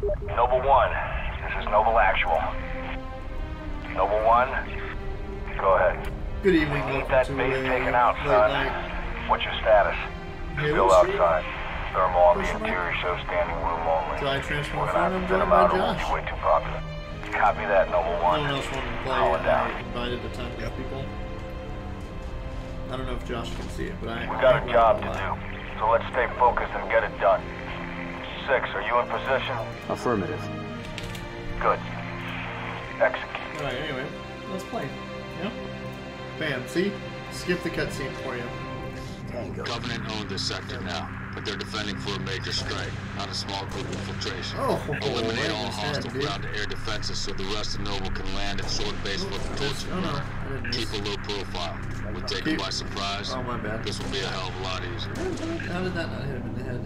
Noble 1, this is Noble Actual. Noble 1, go ahead. Good evening, We need welcome that to base a taken out, late son. night. What's your status? Halo Still stream? outside. Thermal on the Question mark? interior shows standing room only. Did I transfer We're my gonna phone? have I'm to thin joined them by out or we'll Josh. be way too popular. Copy that, Noble 1. No one else wanted to play, Hold and down. I invited a ton of people. I don't know if Josh can see it, but I... We got a job to live. do, so let's stay focused and get it done. 6, are you in position? Affirmative. Good. Execute. Alright, anyway, let's play. Yeah? Bam, see? Skip the cutscene for you. Tango. Covenant owns this sector now, but they're defending for a major strike, not a small group infiltration. Oh, Eliminate right all in his head, hostile dude. ground-to-air defenses so the rest of Noble can land at sword base with the This- torch. oh no, I didn't Keep miss. a low profile. We'll take Keep- them by surprise. Oh, my bad. This will be a hell of a lot easier. How did that not hit him in the head?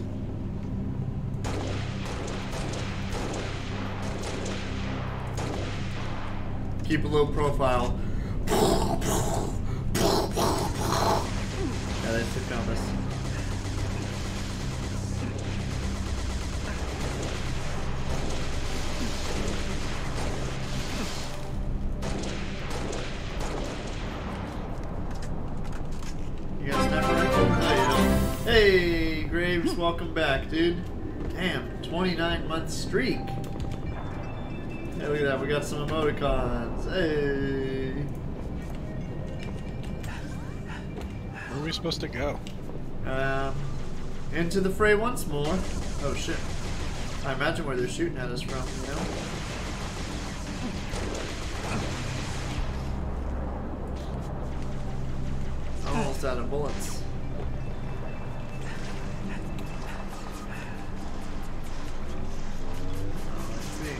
Keep a low profile. Yeah, they took down this. You guys never recorded? No, you don't. Hey, Graves, welcome back, dude. Damn, 29-month streak. Hey, look at that, we got some emoticons. Hey. Where are we supposed to go? Into the fray once more. Oh shit. I imagine where they're shooting at us from, you know? I'm almost out of bullets. Let's see.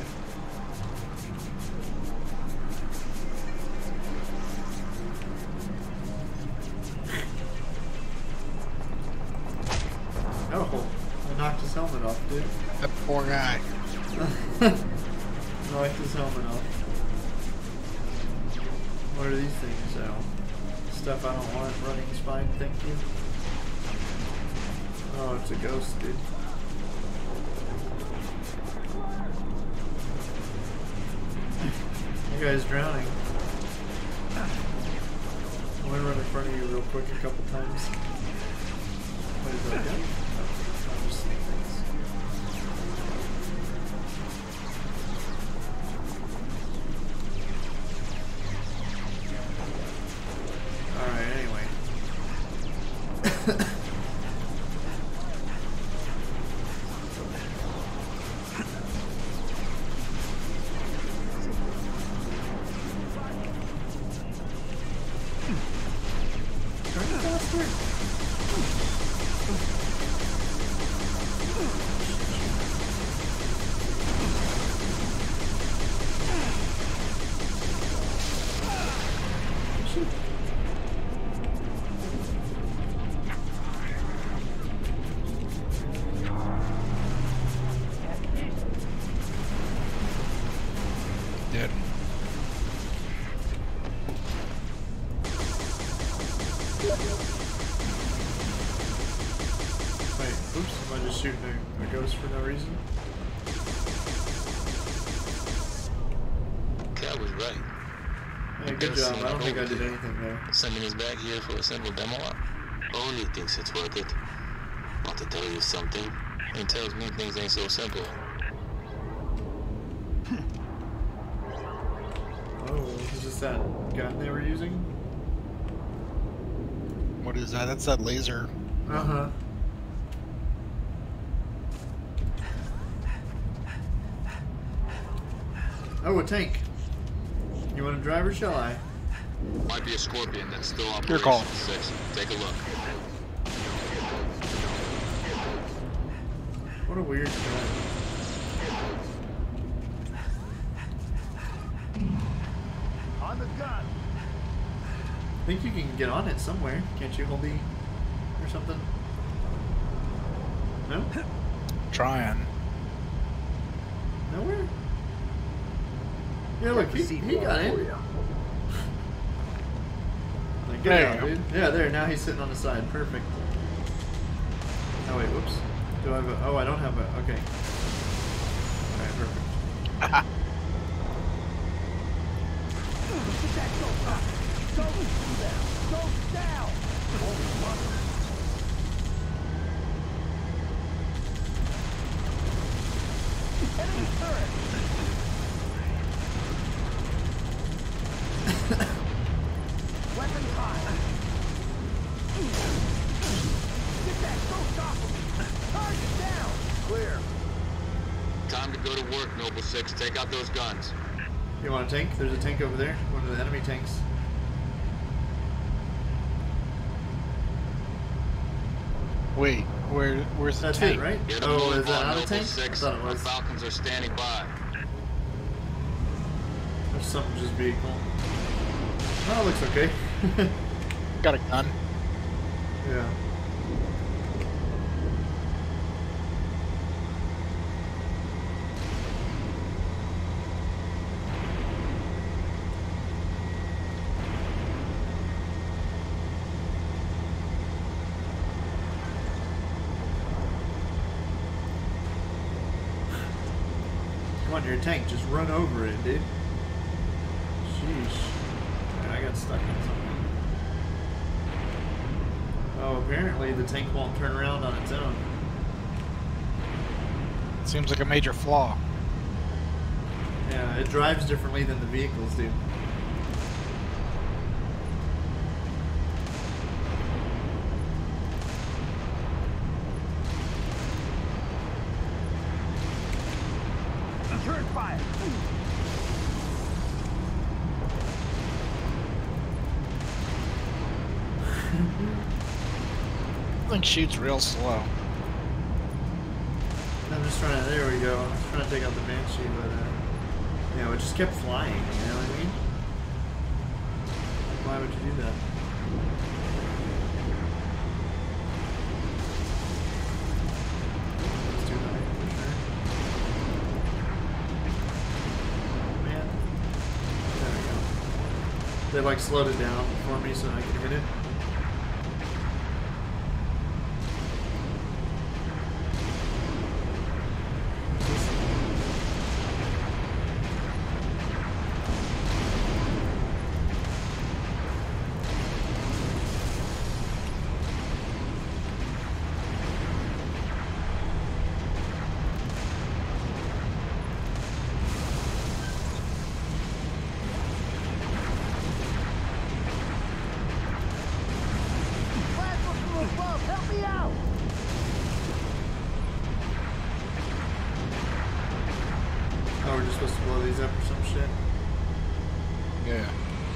Oh, I knocked his helmet off, dude. That poor guy. Knocked his helmet off. What are these things? Oh, stuff I don't want. Running's fine, thank you. Oh, it's a ghost, dude. You guys drowning. I'm gonna run in front of you real quick a couple times. What is that gun? Oh, I'll just sneak things. Alright, anyway. Turn it faster. Shoot. Dead. Wait, oops, am I just shooting a ghost for no reason? Cat was right. Hey, good job. I don't think I did anything there. Sending us back here for a simple demo op. Only thinks it's worth it. Want to tell you something? He tells me things ain't so simple. Oh, is this that gun they were using? What is that? That's that laser. Uh-huh. Oh, a tank. You want a driver, shall I? Might be a Scorpion that's still Your call. operational. 6. Take a look. What a weird gun. On the gun. I think you can get on it somewhere. Can't you hold E or something? No? Trying. Nowhere? Yeah, look, he got in. Like, get There out, you go. dude. Yeah, there. Now he's sitting on the side. Perfect. Oh, wait, whoops. Do I have a... Oh, I don't have a... Okay. Alright, perfect. Time to go to work, Noble Six. Take out those guns. You want a tank? There's a tank over there. One of the enemy tanks. Wait, where's the That's tank? it, right? Get a Oh, move is that on, not a Noble tank? I Six. thought it Our was. Falcons are standing by. There's something just vehicle. Oh, it looks okay. Got a gun. Yeah. Come on, your tank, just run over it, dude. Sheesh. Man, I got stuck in something. Oh, apparently the tank won't turn around on its own. Seems like a major flaw. Yeah, it drives differently than the vehicles do. Return fire. I think shoots real slow. I'm just trying to, there we go. I'm just trying to take out the Banshee, but, you know, it just kept flying, you know what I mean? Why would you do that? It's too high, for sure. Man. There we go. They, like, slowed it down for me so I can hit it. Help me out! Oh, we're just supposed to blow these up or some shit? Yeah.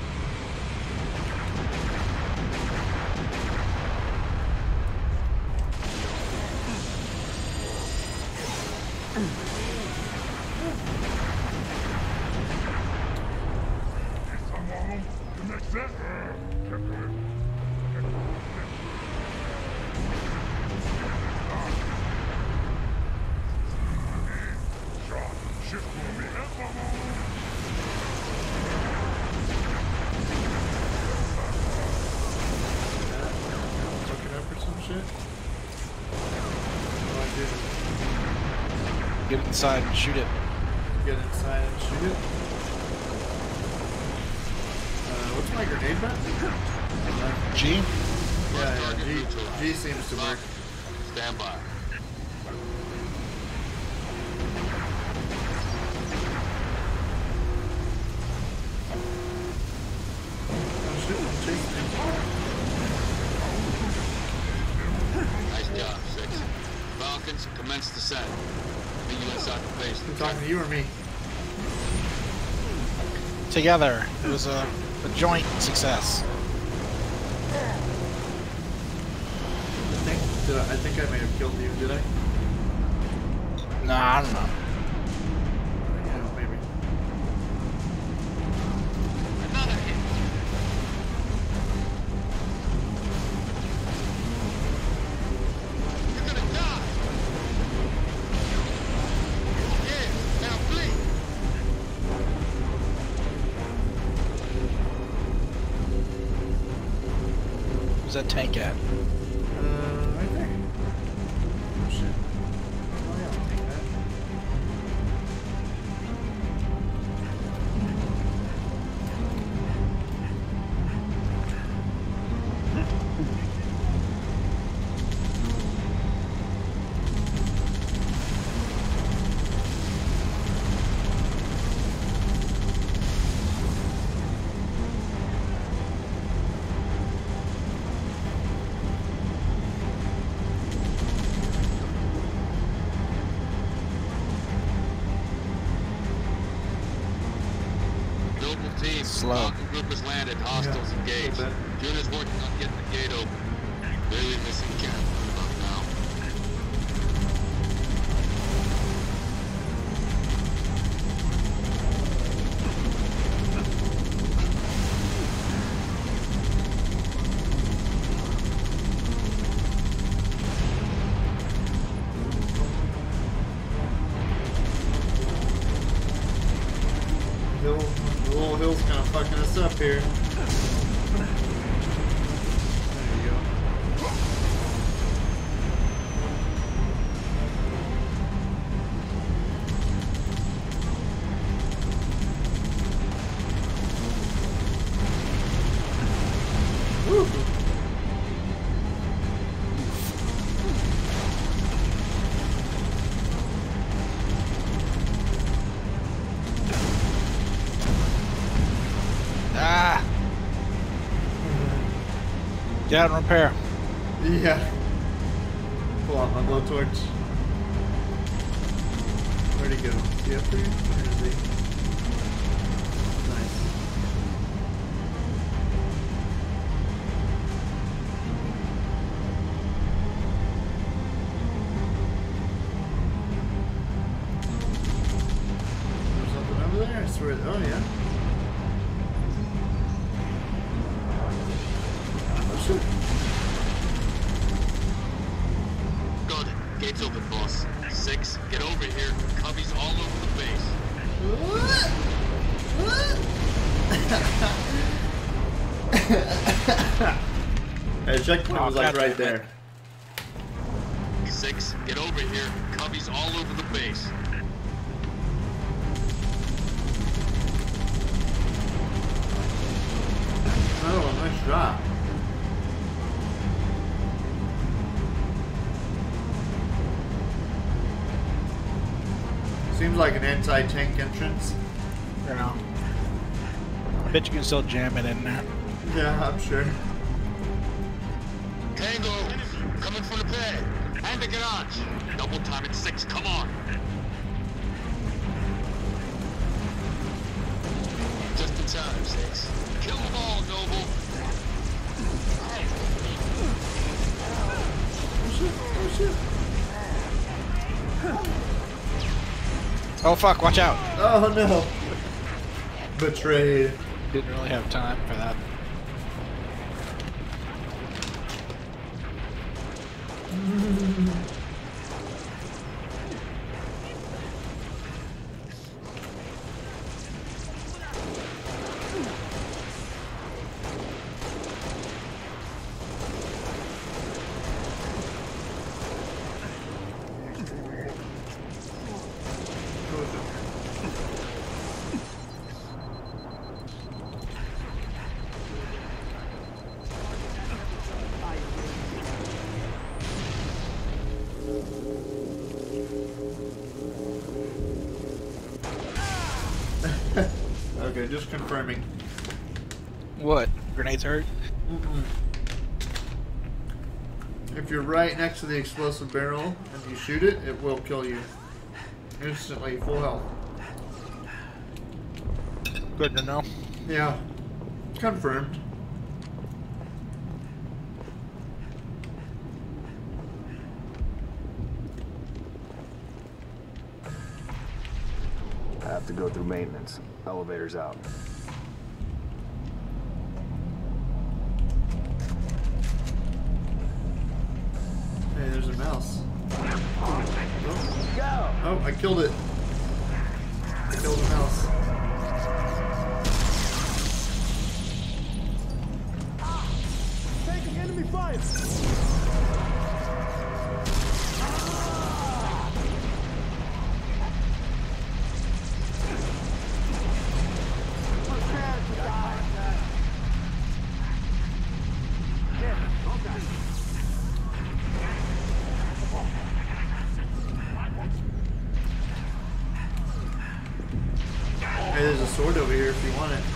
Fucking up or some shit? What do Get inside and shoot it. I do? Get inside and shoot it? What's my grenade button? G? Yeah, G seems to work. Stand by. Oh shit, I'm chasing him. Nice job, Six. Falcons, commence descent. Meet you inside the base. You talking to you or me? Together. It was a joint success. I think I may have killed you, did I? Nah, I don't know. Yeah, maybe. Another hit. You're gonna die. Yeah, now flee. Where's that tank at? Right there. Oh shit. Oh yeah, I'll take that. slow. Falcon group has landed. Hostiles engaged. a little Units working on getting the gate open. Barely missing camp about now. The little hill's kind of fucking us up here. There you go. Woo. Ah! Get out and repair. Yeah. Pull out my blowtorch. Where'd he go? Is he up there? Where is he? Nice. There's something over there? I swear. Oh, yeah. Oh, shit. Got it. Gate's open, boss. 6, get over here. Cubbies all over the base. Hey, checkpoint was like right there. 6, get over here. Cubbies all over the base. Oh, nice shot. Seems like an anti-tank entrance. You know. I bet you can still jam it in there. Yeah, I'm sure. Tango, coming from the pad. And the garage. Double time at 6, come on. Just in time, 6. Kill them all, Noble. Oh shit. Oh fuck, watch out! Oh no. Betrayed. Didn't really have time for that. Okay, just confirming. What? Grenades hurt? Mm-mm. If you're right next to the explosive barrel and you shoot it, it will kill you. Instantly, full health. Good to know. Yeah. Confirmed. I have to go through maintenance. Elevator's out. Hey, there's a mouse. Oh, I killed it. I killed the mouse. Taking enemy fire! Hey, there's a sword over here if you want it.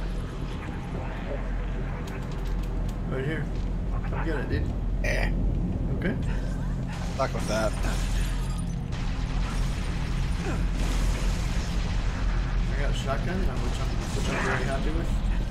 Right here. Come get it, dude. Eh. Okay. Fuck with that. I got a shotgun, which I'm very happy with.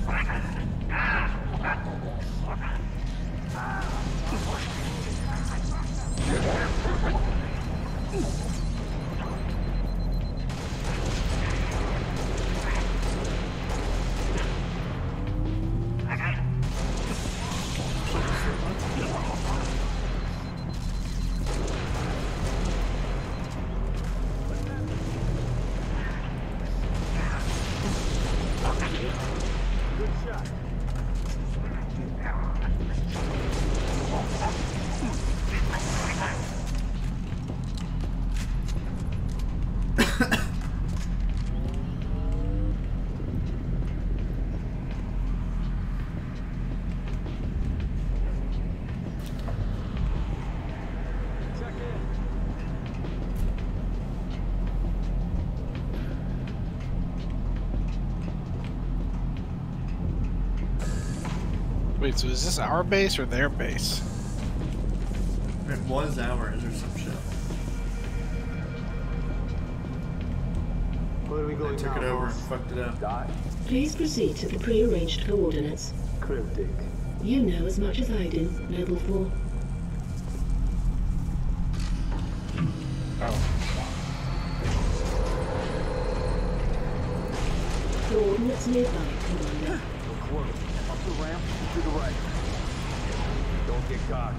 Wait, so is this our base or their base? It was ours or some shit. Where are we They going took now, it over boss? and fucked it up. Dot? Please proceed to the pre-arranged coordinates. Cryptic. You know as much as I do, level 4. Oh. Coordinates nearby, Commander. We're close. Up the ramp, to the right. Don't get caught.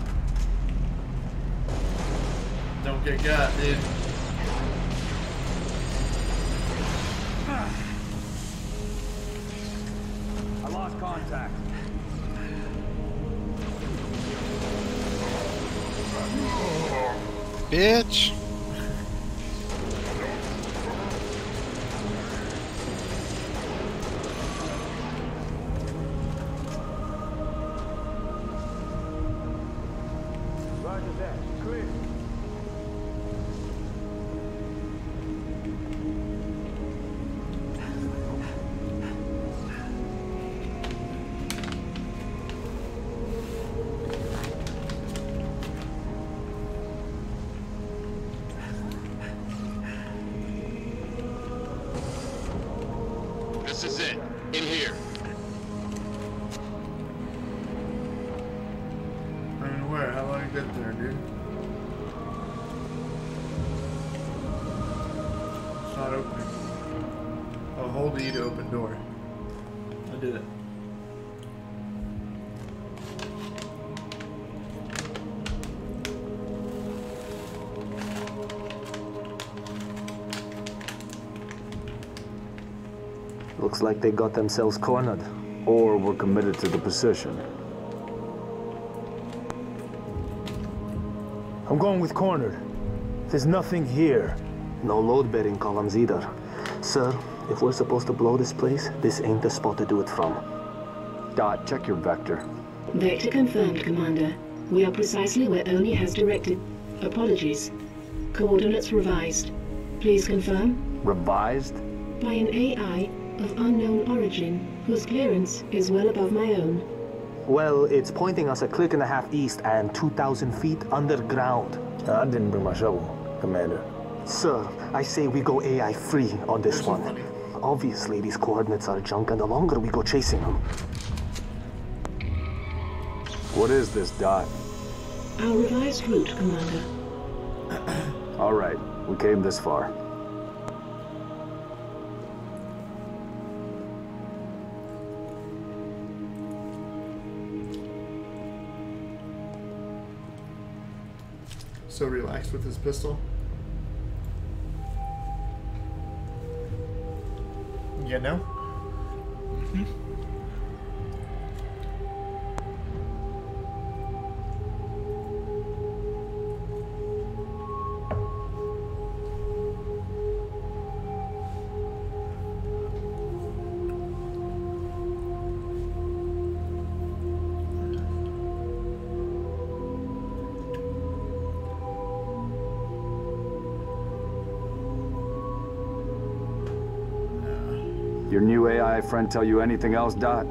Don't get got, dude. I lost contact. Bitch! Roger that. Clear. This is it. In here. I mean, where? How do I get there, dude? It's not opening. Oh, hold E to open door. I did it. Looks like they got themselves cornered. Or were committed to the position. I'm going with cornered. There's nothing here. No load-bearing columns either. Sir, if we're supposed to blow this place, this ain't the spot to do it from. Dot, check your vector. Vector confirmed, Commander. We are precisely where Oni has directed. Apologies. Coordinates revised. Please confirm? Revised? By an AI of unknown origin, whose clearance is well above my own. Well, it's pointing us a click and a half east and 2,000 feet underground. I didn't bring my shovel, Commander. Sir, I say we go AI free on this There's one. money. Obviously, these coordinates are junk, and the longer we go chasing them. What is this, Dot? Our revised route, Commander. All right, we came this far. So relaxed with his pistol. You know? Your new AI friend tell you anything else, Dot?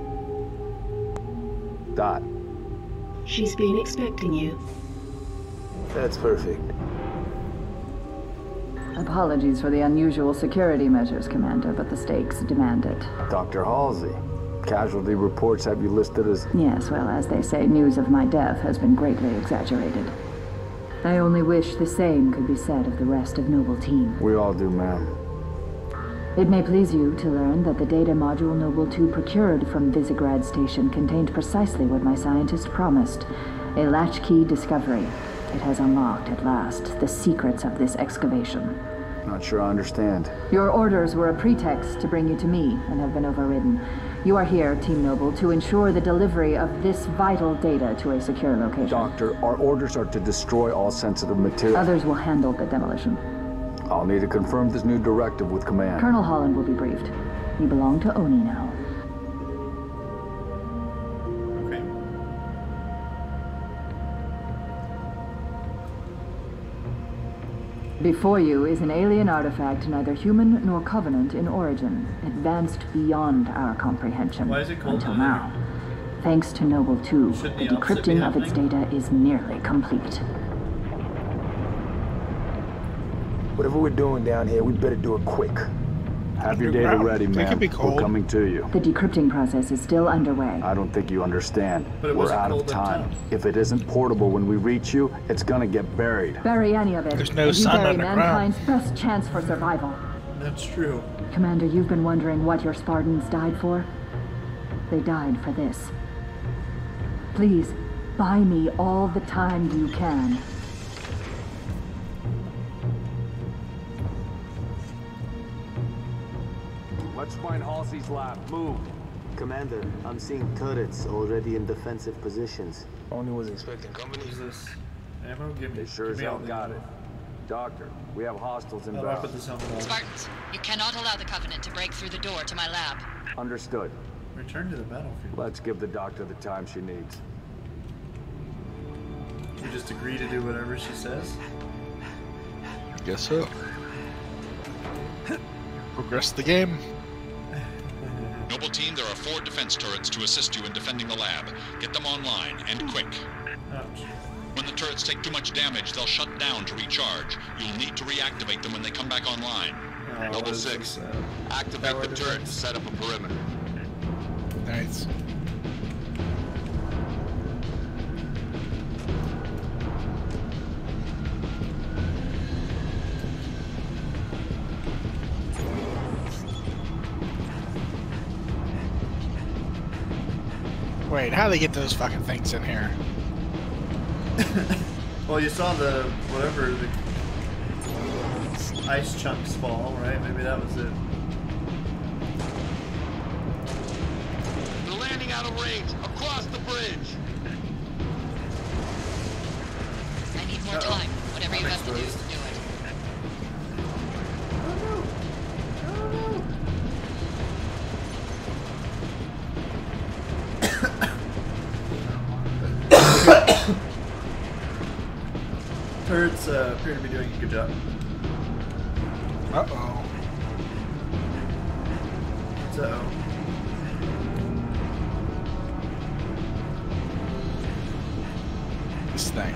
Dot. She's been expecting you. That's perfect. Apologies for the unusual security measures, Commander, but the stakes demand it. Dr. Halsey, casualty reports have you listed as... Yes, well, as they say, news of my death has been greatly exaggerated. I only wish the same could be said of the rest of Noble Team. We all do, ma'am. It may please you to learn that the data module Noble 2 procured from Visegrad Station contained precisely what my scientist promised. A latchkey discovery. It has unlocked, at last, the secrets of this excavation. Not sure I understand. Your orders were a pretext to bring you to me, and have been overridden. You are here, Team Noble, to ensure the delivery of this vital data to a secure location. Doctor, our orders are to destroy all sensitive material. Others will handle the demolition. I'll need to confirm this new directive with command. Colonel Holland will be briefed. You belong to Oni now. Okay. Before you is an alien artifact neither human nor Covenant in origin, advanced beyond our comprehension. Why is it called until Oni? now. Thanks to Noble 2, Shouldn't the the opposite be decrypting of its happening? data is nearly complete. Whatever we're doing down here, we better do it quick. Have your data ready, It ma'am. could be We're cold. coming to you. The decrypting process is still underway. I don't think you understand. But it We're wasn't out of cold in time. town. If it isn't portable when we reach you, it's gonna get buried. Bury any of it. There's no and you sun bury underground. mankind's best chance for survival. That's true. Commander, you've been wondering what your Spartans died for? They died for this. Please, buy me all the time you can. Let's find Halsey's lab. Move. Commander, I'm seeing turrets already in defensive positions. Only was expecting company. What is this? Ammo? Give me. They sure give as me all hell the got ammo. it. Doctor, we have hostiles How do I put inbound. this helmet on? Spartans, you cannot allow the Covenant to break through the door to my lab. Understood. Return to the battlefield. Let's give the doctor the time she needs. You just agree to do whatever she says? I guess so. Progress the game. Noble Team, there are 4 defense turrets to assist you in defending the lab. Get them online, and quick. Ouch. When the turrets take too much damage, they'll shut down to recharge. You'll need to reactivate them when they come back online. What Noble is 6, this, activate tower the turret to defense? set up a perimeter. Nice. Wait, how do they get those fucking things in here? Well, you saw the whatever the ice chunks fall, right? Maybe that was it. They're landing out of range, across the bridge. I need more Uh-oh. time. Whatever you I'm have to do, do exposed. it. Turrets appear to be doing a good job. Uh-oh. So, This thing.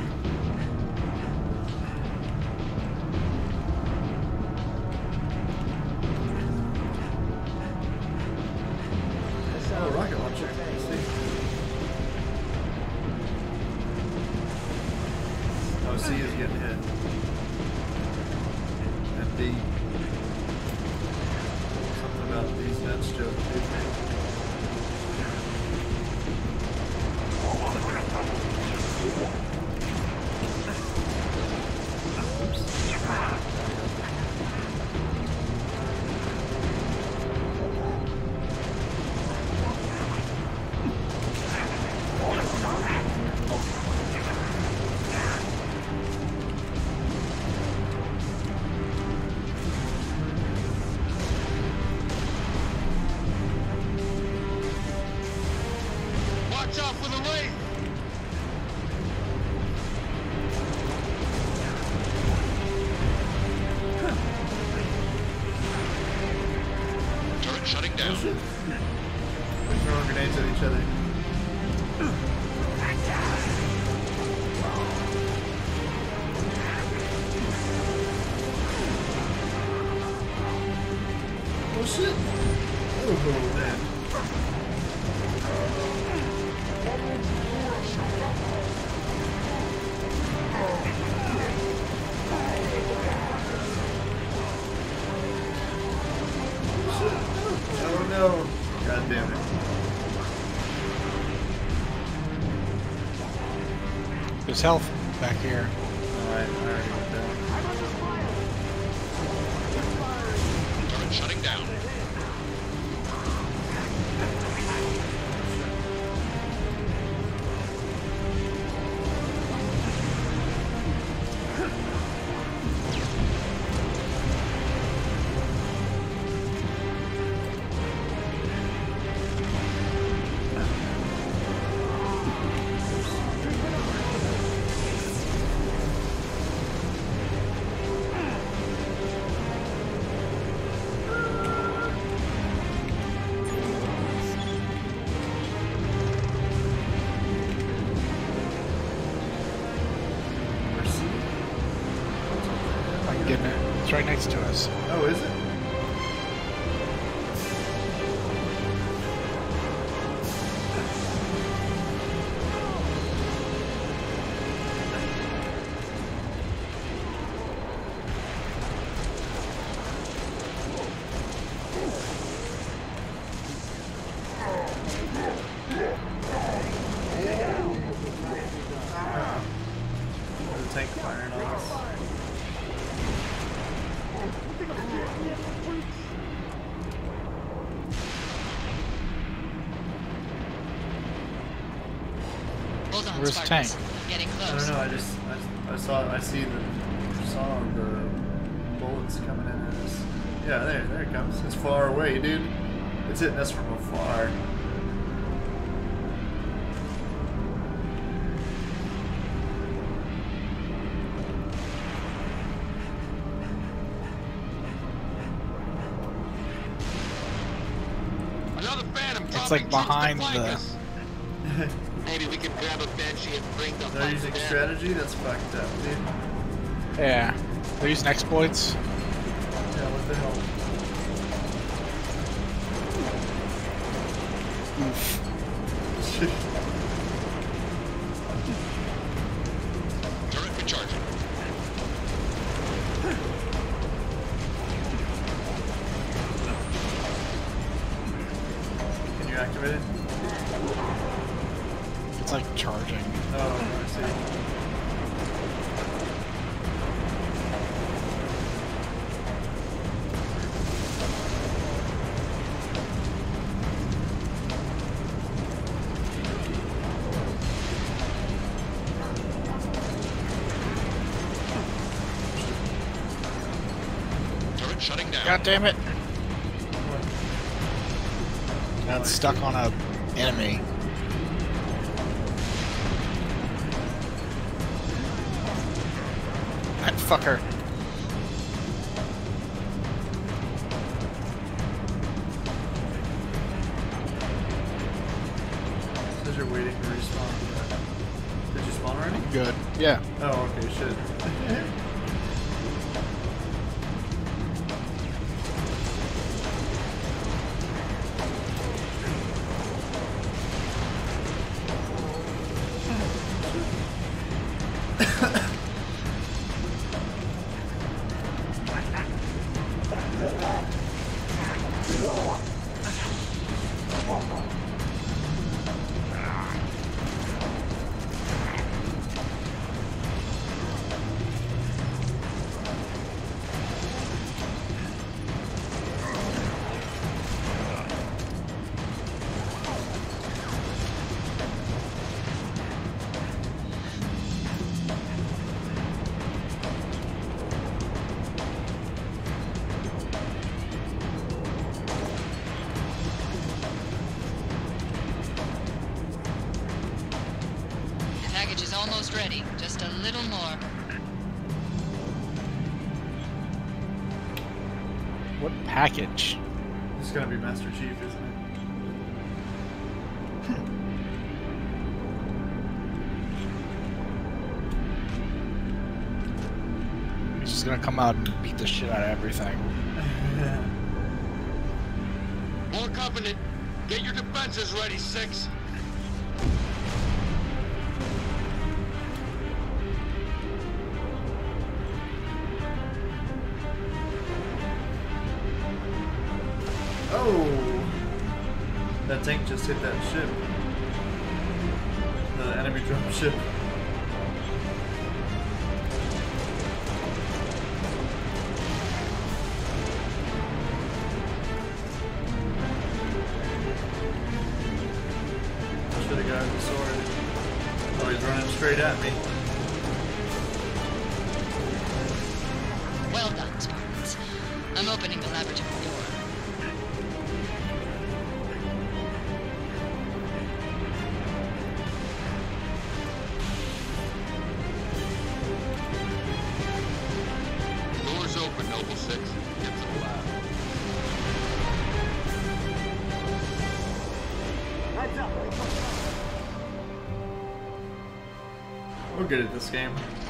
oh, rocket launcher. Let's see. Oh, C is getting hit. And D. Something about these nuts joke. Watch out for the wraith! Turret shutting down. They're throwing grenades at each other. Oh shit! Oh man. Oh no! God damn it. There's health back here. Alright, I already went down. Turret shutting down. I'm getting it. It's right next to us. Oh, is it? There's a tank firing on us. Hold on, Where's the tank? Spartans. Getting I close. don't know. I saw the bullets coming in at us. Yeah, there it comes. It's far away, dude. It's hitting us from afar. Another Phantom. It's like behind the. Maybe we could grab a Banshee and bring the They're using strategy? That's fucked up, dude. Yeah. They're using exploits. Yeah, what the hell? Turret recharging. Can you activate it? It's like charging. Oh, I see. Turret shutting down. God damn it! Got stuck on a enemy. That fucker. Says you're waiting to respawn. Did you spawn already? Good. Yeah. Oh, okay, shit. The package is almost ready. Just a little more. What package? This is gonna be Master Chief, isn't it? He's just gonna come out and beat the shit out of everything. More Covenant. Get your defenses ready, 6. Oh! That tank just hit that ship. The enemy drone ship. Should have gotten the sword. Oh, he's running straight at me. Well done, Spartans. I'm opening the laboratory door. Doors open, Noble 6. Get to the lab. We're good at this game.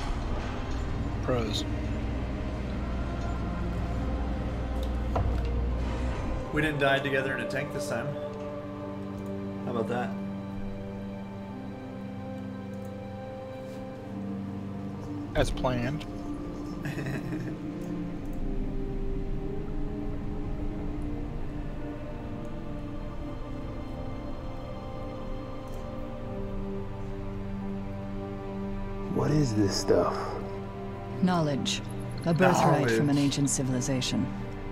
Pros. We didn't die together in a tank this time. How about that? As planned. What is this stuff? Knowledge. A birthright Knowledge. from an ancient civilization.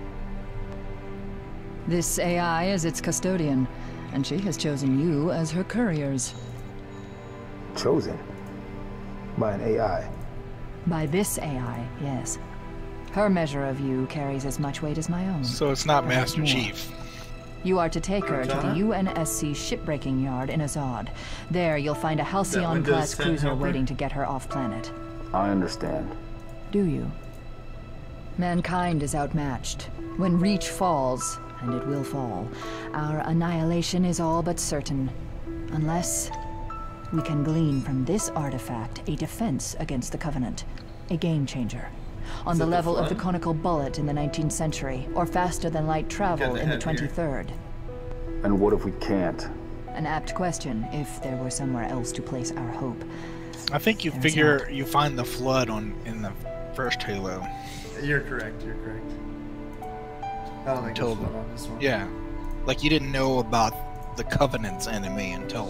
This AI is its custodian, and she has chosen you as her couriers. Chosen? By an AI? By this AI, yes. Her measure of you carries as much weight as my own. So it's not Perhaps Master more. Chief. You are to take her to the Cortana? UNSC shipbreaking yard in Azad. There, you'll find a Halcyon-class Windows 10 cruiser helper? waiting to get her off-planet. I understand. Do you? Mankind is outmatched. When Reach falls, and it will fall, our annihilation is all but certain. Unless we can glean from this artifact a defense against the Covenant. A game-changer. On Is the it the level of the Flood? conical bullet in the 19th century, or faster-than-light travel in the ahead here. 23rd. And what if we can't? An apt question, if there were somewhere else to place our hope. I think you There's figure not. you find the flood in the first Halo. You're correct, you're correct. I don't think there's Total. one on this one. Yeah. Like you didn't know about the Covenant's enemy until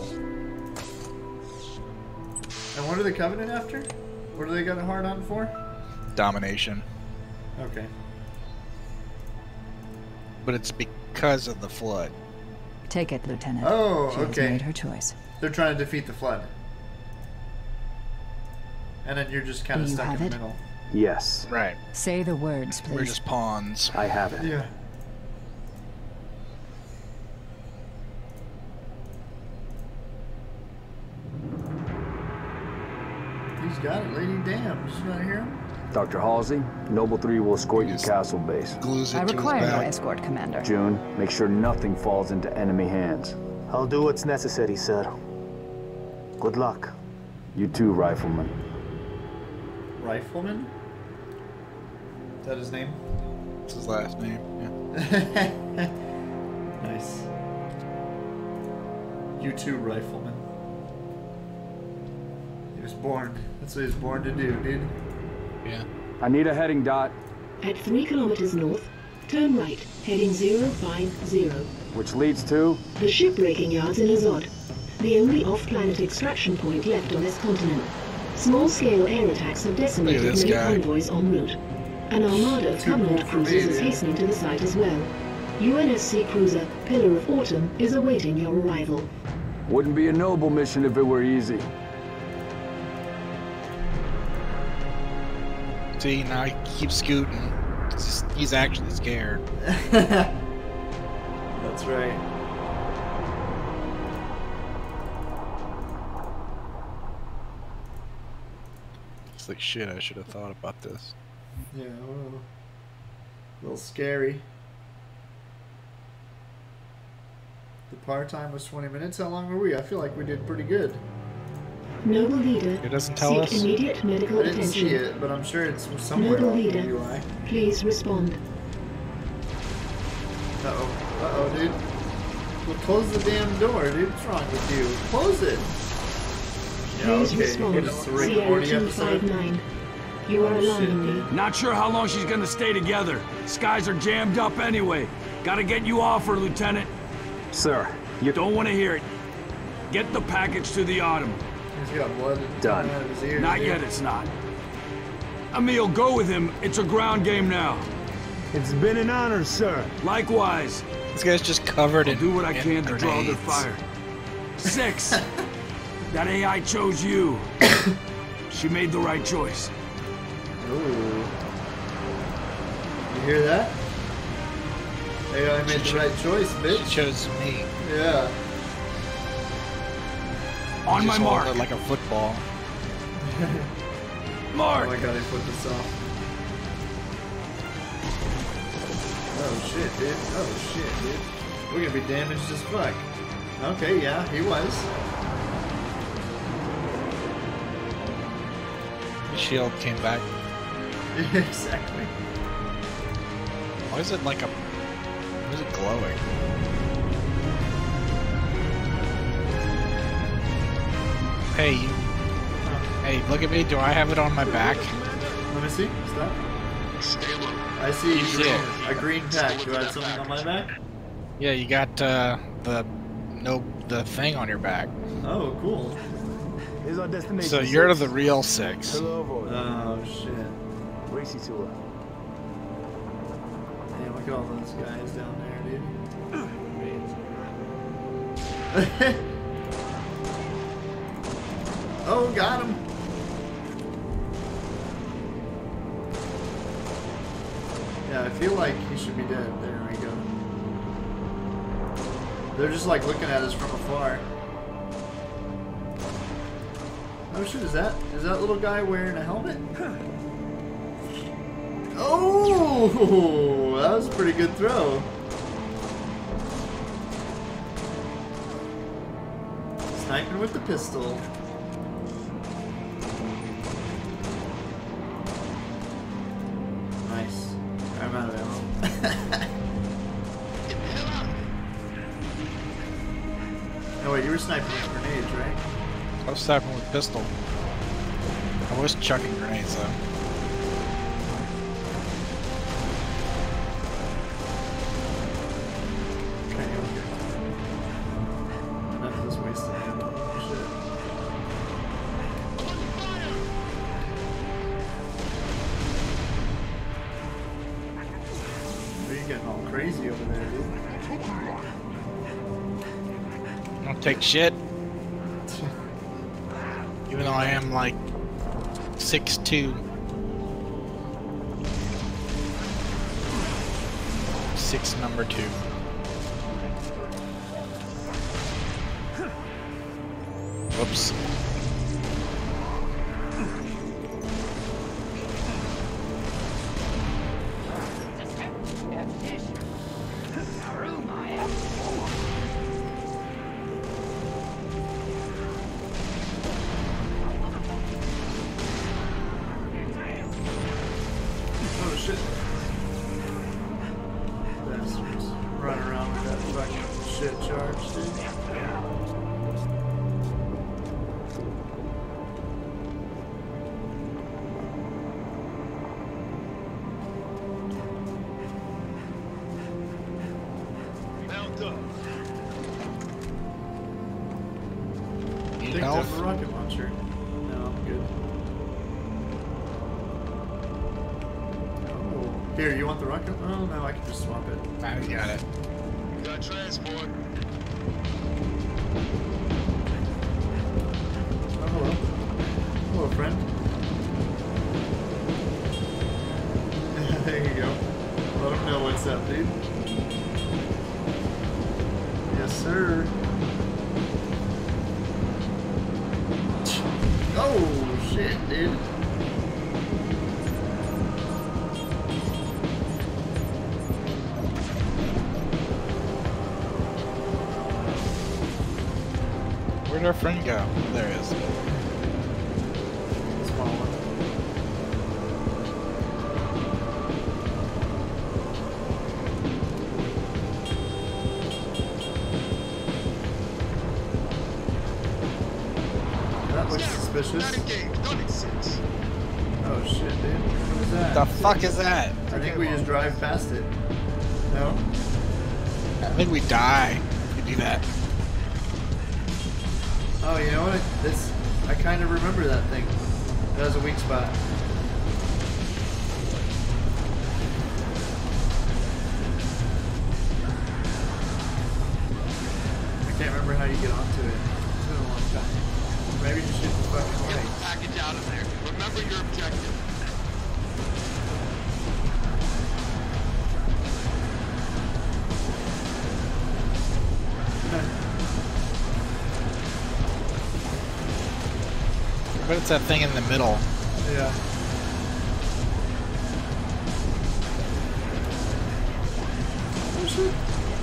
And what are the Covenant after? What do they got a hard on for? Domination. Okay. But it's because of the flood. Take it, Lieutenant. Oh, She has okay. made her choice. They're trying to defeat the Flood. And then you're just kind of Do you stuck in have the it? middle. Yes, Right. Say the words, please. We're just pawns. I have it. Yeah. He's got it, Lady Damn. Did you not hear him? Dr. Halsey, Noble 3 will escort you to Castle Base. Glues it I to his require no back. escort, Commander. June, make sure nothing falls into enemy hands. I'll do what's necessary, sir. Good luck. You too, Rifleman. Rifleman? Is that his name? That's his last name. Yeah. Nice. You too, Rifleman. He was born. That's what he was born to do, dude. Yeah. I need a heading, Dot. At 3 kilometers north, turn right, heading 050. Which leads to? The shipbreaking yards in Azod. The only off-planet extraction point left on this continent. Small-scale air attacks have decimated Look at this many guy. convoys en route. An armada of Too Covenant cool for me, cruisers is dude. hastening to the site as well. UNSC cruiser Pillar of Autumn is awaiting your arrival. Wouldn't be a noble mission if it were easy. See, now he keeps scooting. He's actually scared. That's right. It's like, shit, I should have thought about this. Yeah, well, a little scary. The par time was 20 minutes. How long were we? I feel like we did pretty good. Noble leader, It doesn't tell seek us. immediate medical I didn't see attention. it, but I'm sure it's somewhere Noble on the leader, UI. please respond. Uh-oh. Uh-oh, dude. Well, close the damn door, dude. What's wrong with you? Close it. Yeah, Please okay. respond. It's a Rick and Sierra Morty episode. 259. You are alarming me. Not sure how long she's gonna stay together. Skies are jammed up anyway. Gotta get you off her, Lieutenant. Sir, you don't want to hear it. Get the package to the Autumn. He's got blood done. out of his ears. Not dude. yet, it's not. Emil, go with him. It's a ground game now. it's been an honor, sir. Likewise. This guy's just covered in I'll do what I can to draw their grenades. fire. 6. That AI chose you. She made the right choice. Ooh. You hear that? AI made the right choice, bitch. She chose me. Yeah. On my Just hold mark. it like a football. Mark. Oh my god, he flipped this off. Oh shit, dude. Oh shit, dude. We're gonna be damaged as fuck. Okay, yeah, he was. The shield came back. Exactly. Why is it like a... Why is it glowing? Hey, you... Hey, look at me. Do I have it on my back? Let me see. Stop. I see a green pack. Do I have something on my back? Yeah, you got the thing on your back. Oh, cool. Here's our destination. So you're the real 6. Hello, Oh shit. Racy tour. Damn, look at all those guys down there, dude. Oh, got him. Yeah, I feel like he should be dead. There we go. They're just like looking at us from afar. Oh shit, is that little guy wearing a helmet? Oh, that was a pretty good throw. Sniping with the pistol. Nice. I'm out of ammo. Oh wait, you were sniping with grenades, right? I was sniping with pistol. I was chucking grenades though. Okay, okay. Enough of this wasted ammo. Shit. Are you getting all crazy over there, dude? Don't take shit. Even though I am like 6'2". 6 number 2. Whoops. Oh shit. Bastards. Running around with that fucking shit charge, dude. Need Picked up help? a rocket launcher. No, I'm good. Oh. Here, you want the rocket? Oh no, I can just swap it. I got it. Got transport. Oh, hello. Hello, friend. There you go. Let him know what's up, dude. Yes, sir. Oh, shit, dude. Where'd our friend go? There he is. Small one. suspicious. Oh shit, dude. What is that? The fuck is that? I think we just drive past it. No? I think we die if we do that. Oh, you know what? I kind of remember that thing. That was a weak spot. I can't remember how you get onto it. It's been a long time. Maybe just shoot the fucking Get lights. the package out of there. Remember your objective. But it's that thing in the middle. Yeah. Oh shit.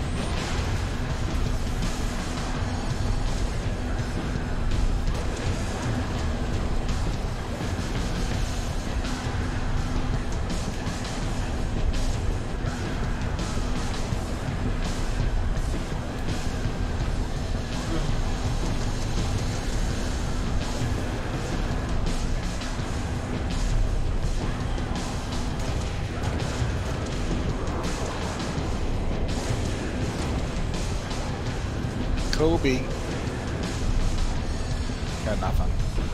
Kobe. Got nothing.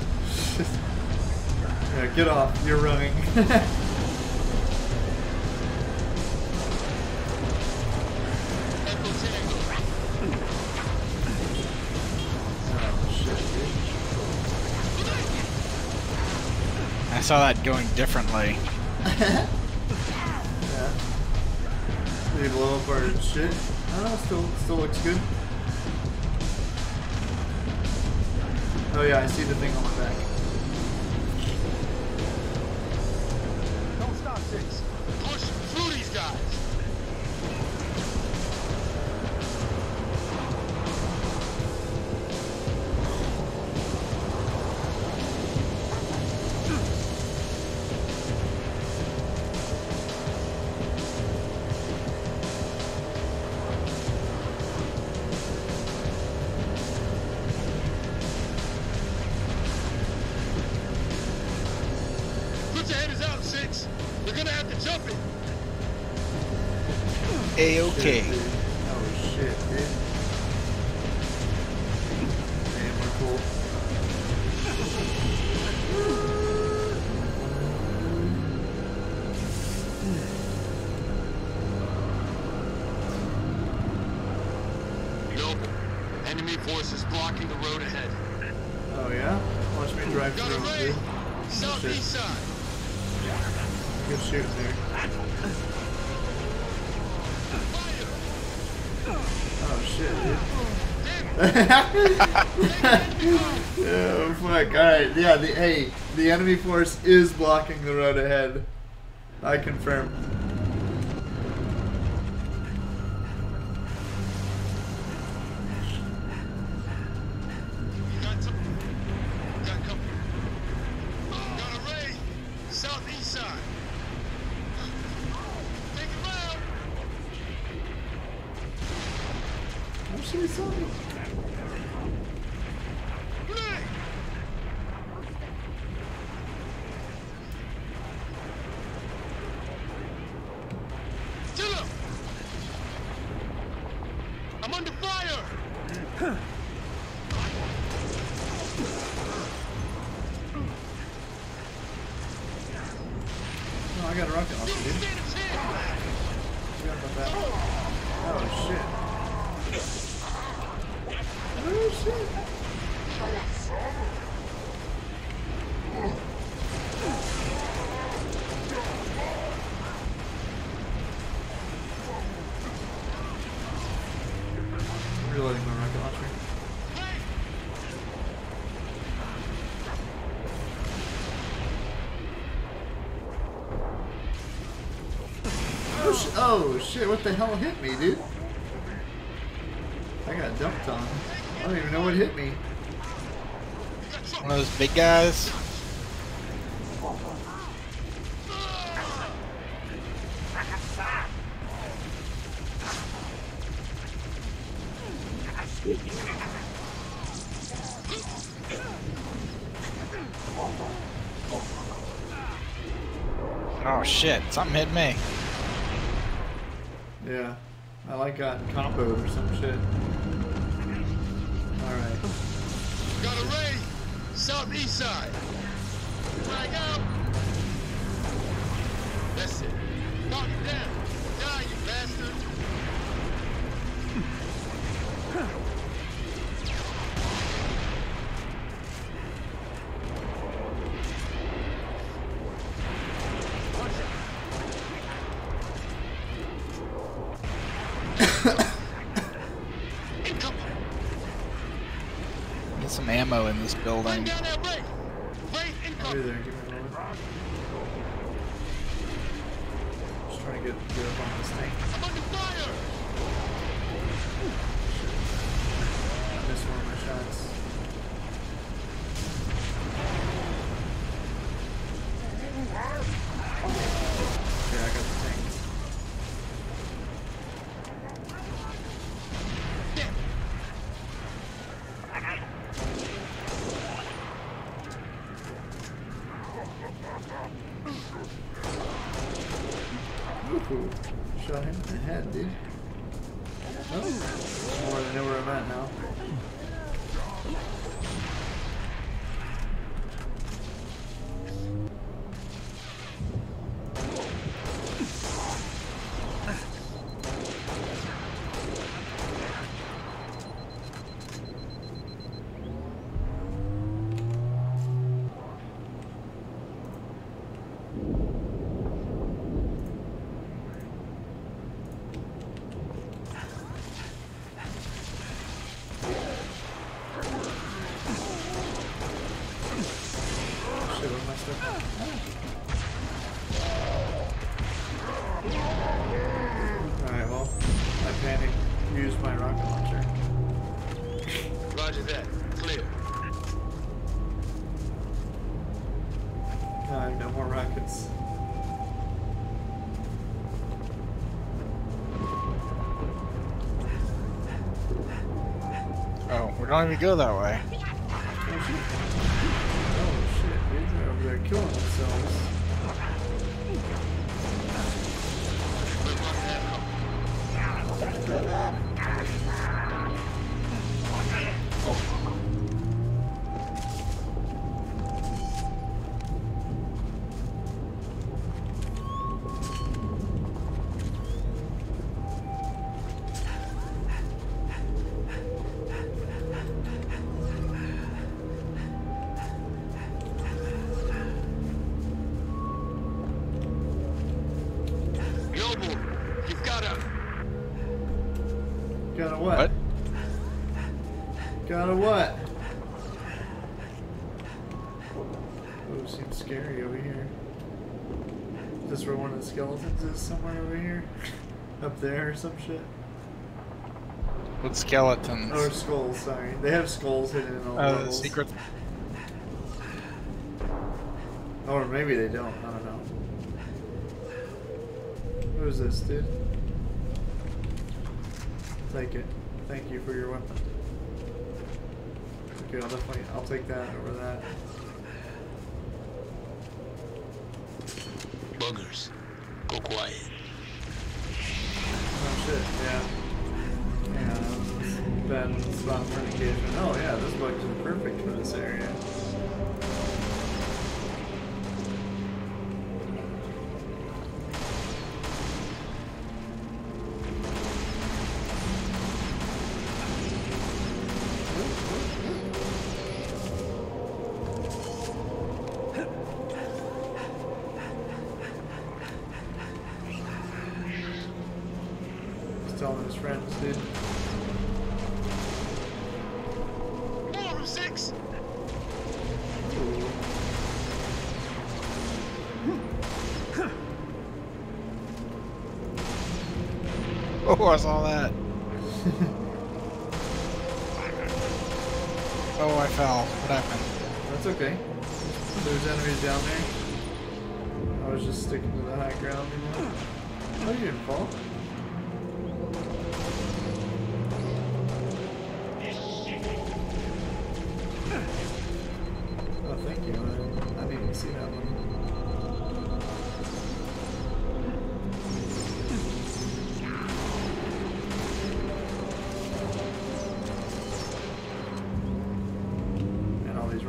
Yeah, get off. You're running. I saw that going differently. Yeah. They blow up our shit. I don't know, still looks good. Oh yeah, I see the thing on my back. Don't stop, Six. Push through these guys. Put your headers out, Six. You're gonna have to jump it. A-okay. Oh shit, dude. Damn, we're cool. Noble. Enemy forces blocking the road ahead. Oh yeah? Watch me drive Got through a them, ray. dude. Southeast side. Good shooting there. Oh shit, dude. Oh fuck, alright. Yeah, the enemy force is blocking the road ahead. I confirm. Got company. Got a ray. Southeast side. Take it round. Oh shit, he saw me. Chill up. I'm under fire. Oh, I got a rocket launcher, dude. Forgot about that. Oh shit. Oh shit. Reloading my rocket launcher. Oh shit, what the hell hit me, dude? I got dumped on. I don't even know what hit me. One of those big guys. shit, something hit me. Yeah. I like got comboed or some shit. Alright. Got a raid! Southeast side! Flag out! That's it. Knock it down! Die, you bastard! Get some ammo in this building. Over there, give me a moment. Just trying to get up on this thing. I'm under fire! I missed one of my shots. Okay, I got the tank. Ooh, shot him in the head, dude. Oh, more than I know where I'm at now. Alright, well, I panicked. Used my rocket launcher. Roger that. Clear. No, I have no more rockets. Oh, we don't even go that way. Oh shit, dude, they're over there killing themselves. Got a what? Got a what? Oh, seems scary over here. Is this where one of the skeletons is somewhere over here? Up there or some shit? What skeletons? Or skulls, sorry. They have skulls hidden in all levels. Secret. Or maybe they don't, I don't know. What is this, dude? Take it. Thank you for your weapon. Okay, I'll take that over that. Buggers. Go quiet. Oh shit, yeah. Yeah, that was a bad spot for an engagement. Oh yeah, this bug is perfect for this area. Telling his friends, dude. 4 of 6. Oh, I saw that. Oh, I fell. What happened? That's okay. There's enemies down there. I was just sticking to the high ground, you know? Oh, you didn't fall. Oh, thank you. I didn't even see that one.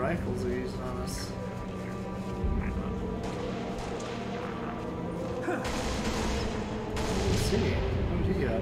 rifles they're using on us. Let's see. What did he have?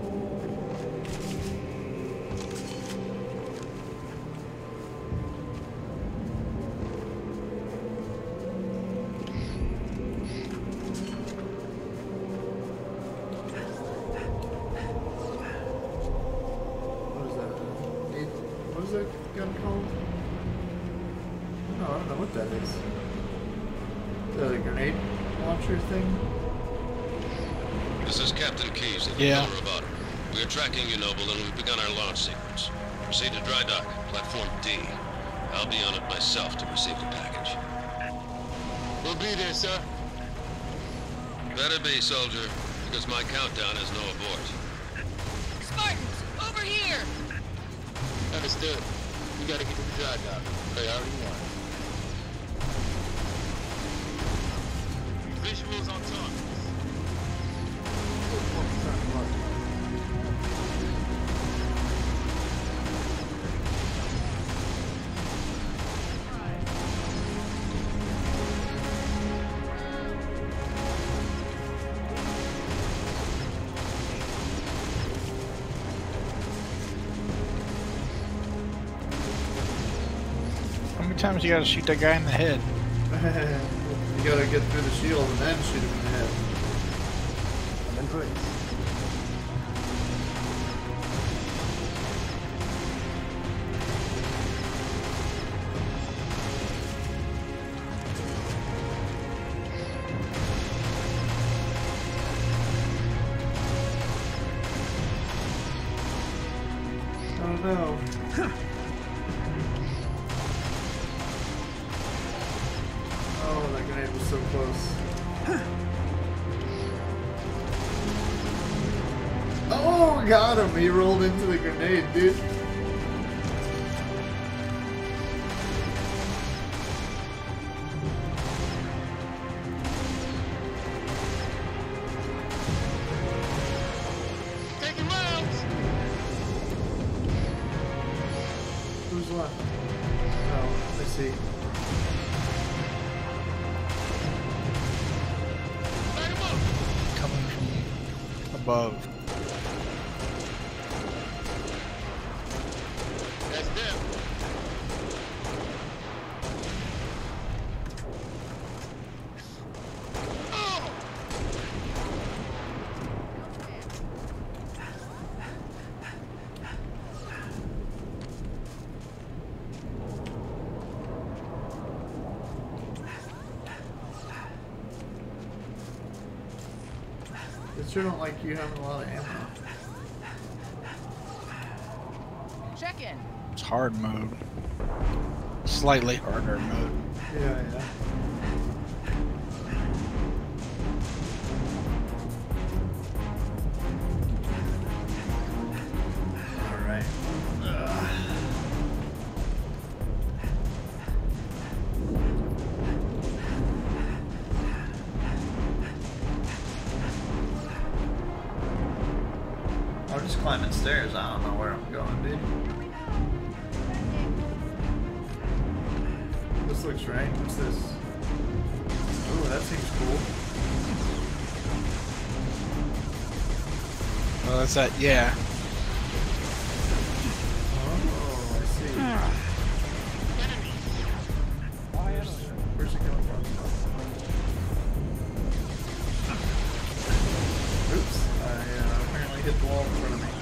What is that gun called? No, I don't know what that is. Is that a grenade launcher thing? This is Captain Keyes of the Pillar of Honor. We are tracking you, Noble, and we've begun our launch sequence. Proceed to dry dock, platform D. I'll be on it myself to receive the package. We'll be there, sir. Better be, soldier, because my countdown has no abort. Spartans, over here! Understood. We gotta get to the dry dock. Priority 1. Visuals on target. How many times you gotta shoot that guy in the head? You gotta get through the shield and then shoot him in the head. I'm in place. Oh no. Oh, that grenade was so close. Oh, got him! He rolled into the grenade, dude. Taking rounds! Who's left? Oh, I see. Coming from above. That's them. Oh! It sure don't like you having a lot of ammo. Check in. It's hard mode. Slightly harder mode. Yeah, yeah. Alright. I'm just climbing stairs. I don't know where I'm going, dude. This looks right. What's this? Oh, that seems cool. Oh, that's that, yeah. Oh, I see. Where's it coming from? Oops, I apparently hit the wall in front of me.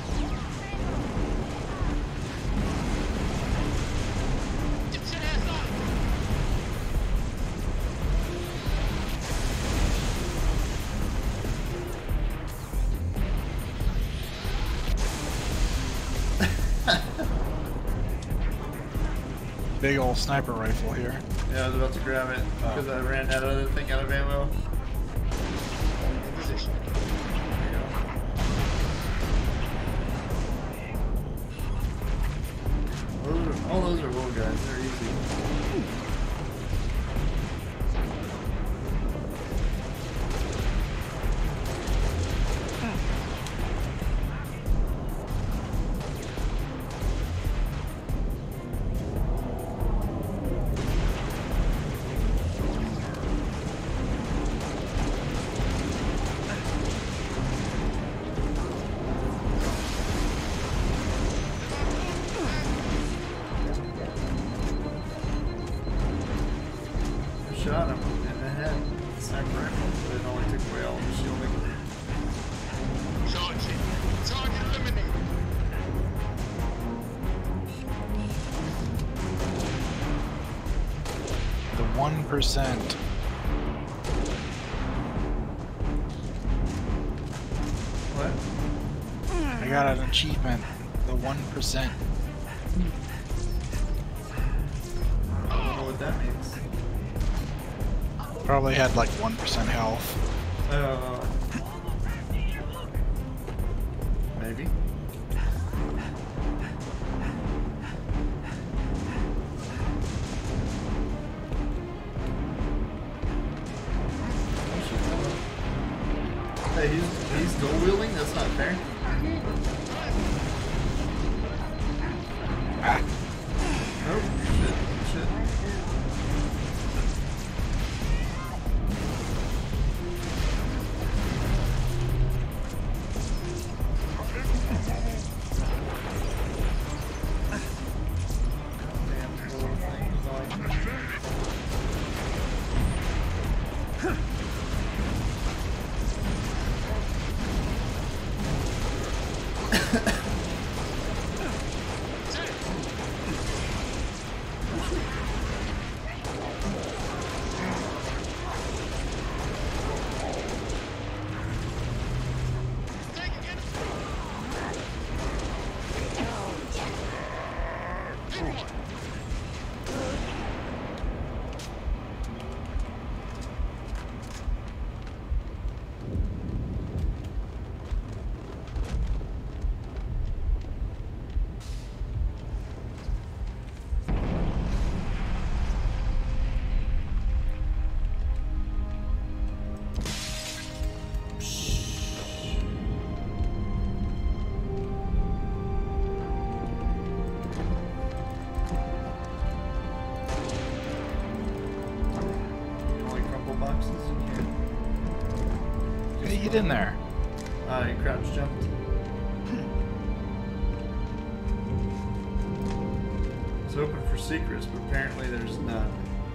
Big old sniper rifle here. Yeah, I was about to grab it because I ran that other thing out of ammo. Position. All those are little guys. They're easy. 1%. What? I got an achievement. The 1%. I don't know what that means. Probably had like 1% health. Maybe. Hey, he's dual wielding? That's not fair. Ah. Oh, shit. Get in there. He crouch jumped. It's open for secrets, but apparently there's none.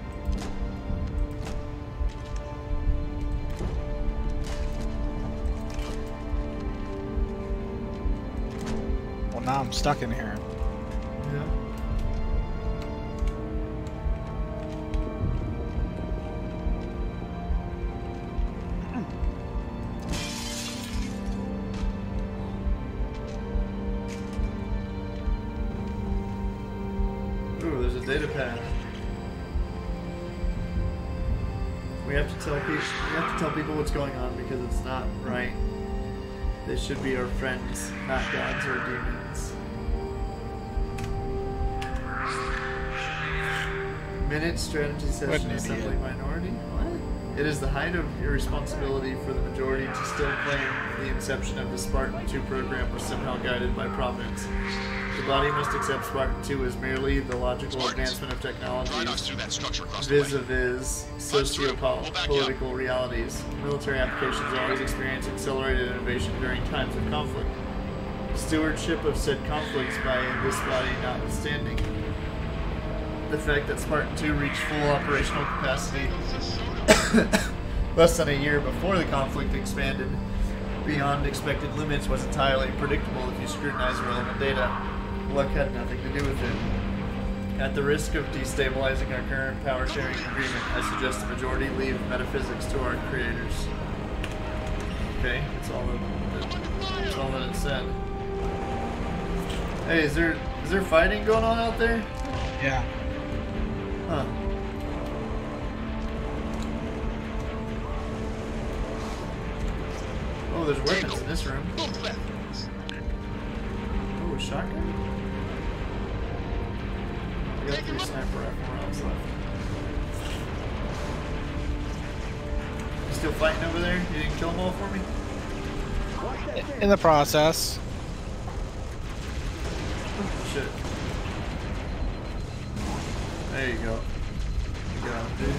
Well, now I'm stuck in here. Yeah. Data pad. We have to tell people what's going on because it's not right. They should be our friends, not gods or demons. Minute strategy session assembly minority. What? It is the height of irresponsibility for the majority to still claim the inception of the Spartan 2 program was somehow guided by Providence. The body must accept Spartan 2 as merely the logical advancement of technologies vis-a-vis socio-political realities. Military applications always experience accelerated innovation during times of conflict. Stewardship of said conflicts by this body notwithstanding. The fact that Spartan 2 reached full operational capacity less than a year before the conflict expanded beyond expected limits was entirely predictable if you scrutinize relevant data. Luck had nothing to do with it. At the risk of destabilizing our current power-sharing agreement, I suggest the majority leave metaphysics to our creators. Okay, that's all that it said. Hey, is there fighting going on out there? Yeah. Huh. Oh, there's weapons in this room. Oh, a shotgun? We got 3 sniper rifle rounds left. You still fighting over there? You didn't kill them all for me? In the process. Shit. There you go. You got him, dude.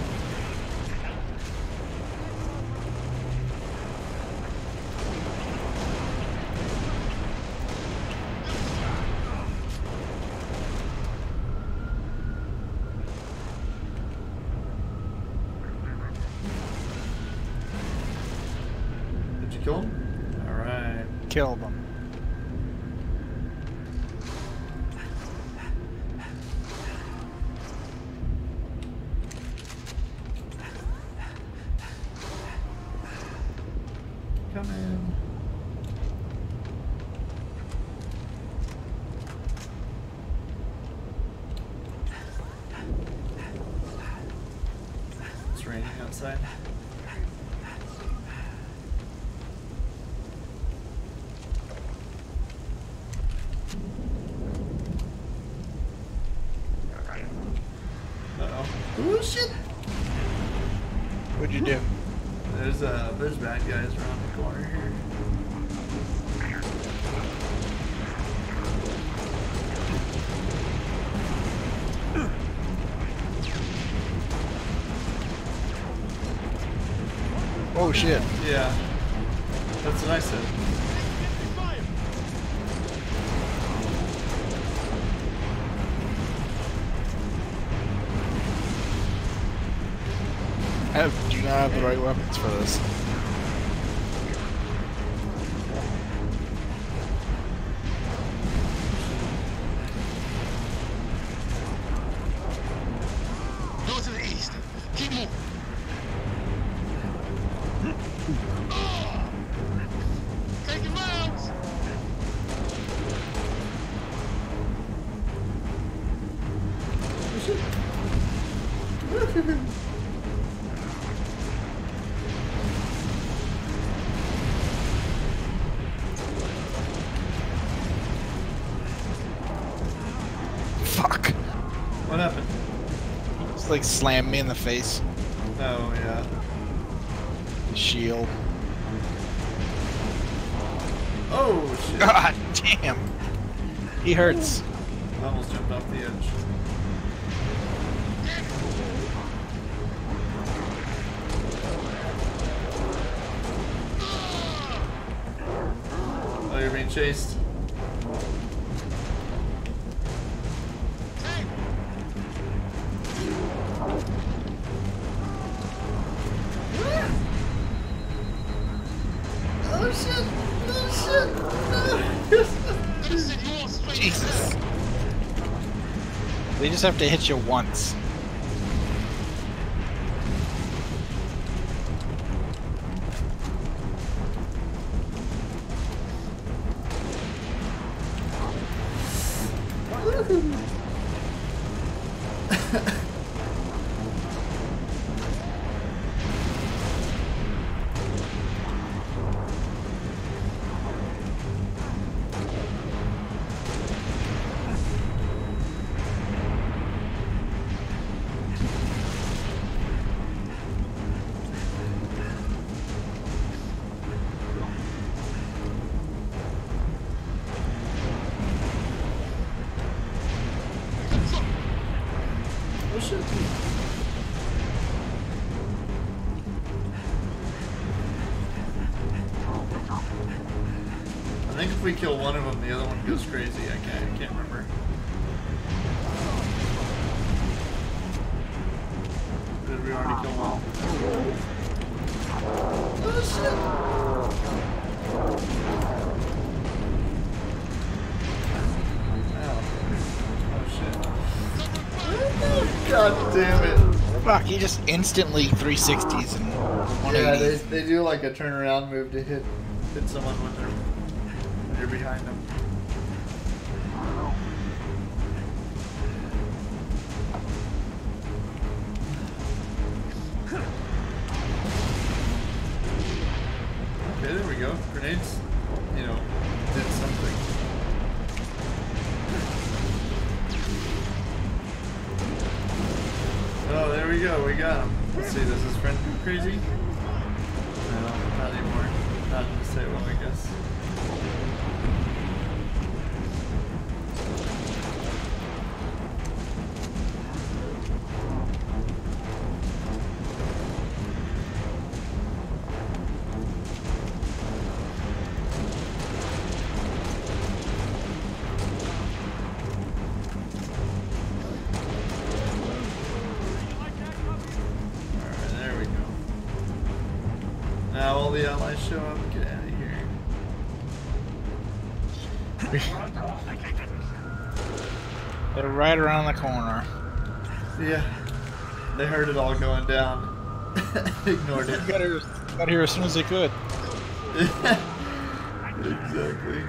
Did you kill him? Alright. Killed him. coming. It's raining outside. Uh-oh. Oh shit! What'd you do? There's bad guys around the corner here. Oh shit. Yeah. That's what I said. Do you not have the right weapons for this? Go to the east. Keep moving. Take your rounds. Fuck. What happened? Just like slammed me in the face. Oh, yeah. The shield. Oh, shit. God damn. He hurts. I almost jumped off the edge. Oh, you're being chased. Oh shit! Oh shit! Jesus. They just have to hit you once. I think if we kill one of them, the other one goes crazy. I can't remember. Did we already kill one? Oh shit! Oh shit! God damn it! Fuck, he just instantly 360s and 180s. Yeah, they do like a turnaround move to hit someone when you're behind them. Okay, there we go. Grenades, you know, did something. Oh, there we go. We got him. Let's see, does his friend go crazy? No, not anymore. Not in this table, I guess. Alright, there we go. Now all the allies show up. Get out of here. They're right around the corner. Yeah. They heard it all going down. Ignored it. Got here as soon as they could. Exactly.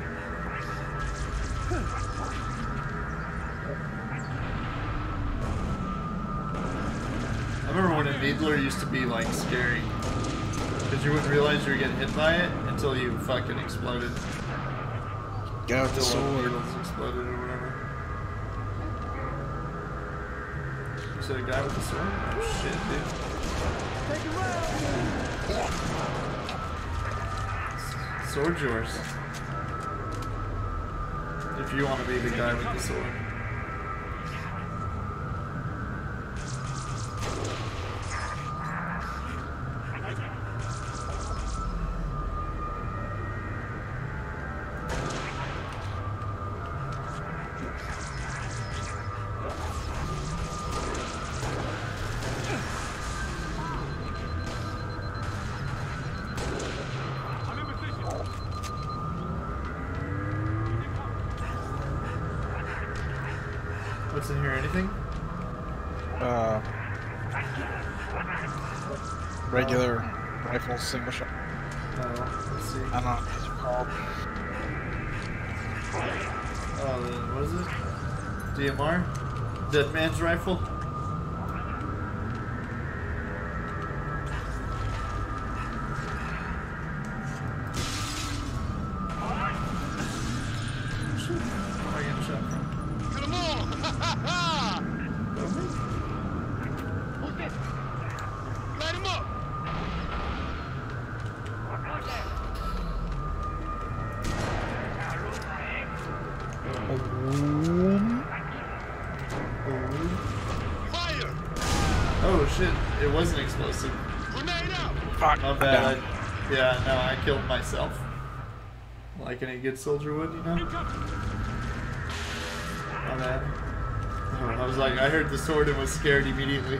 I remember when a needler used to be like scary. Because you wouldn't realize you were getting hit by it until you fucking exploded. Go with the sword. Exploded or whatever. You said a guy with a sword? Oh shit, dude. Sword's yours. If you want to be the guy with the sword. What's in here? Anything? Regular rifle, single shot. Let's see. I don't know what these are called. What is it? DMR? Dead Man's Rifle? Oh shit, it was an explosive. Fuck. My bad. Yeah, no, I killed myself. Like any good soldier would, you know? My bad. Oh, I was like, I heard the sword and was scared immediately.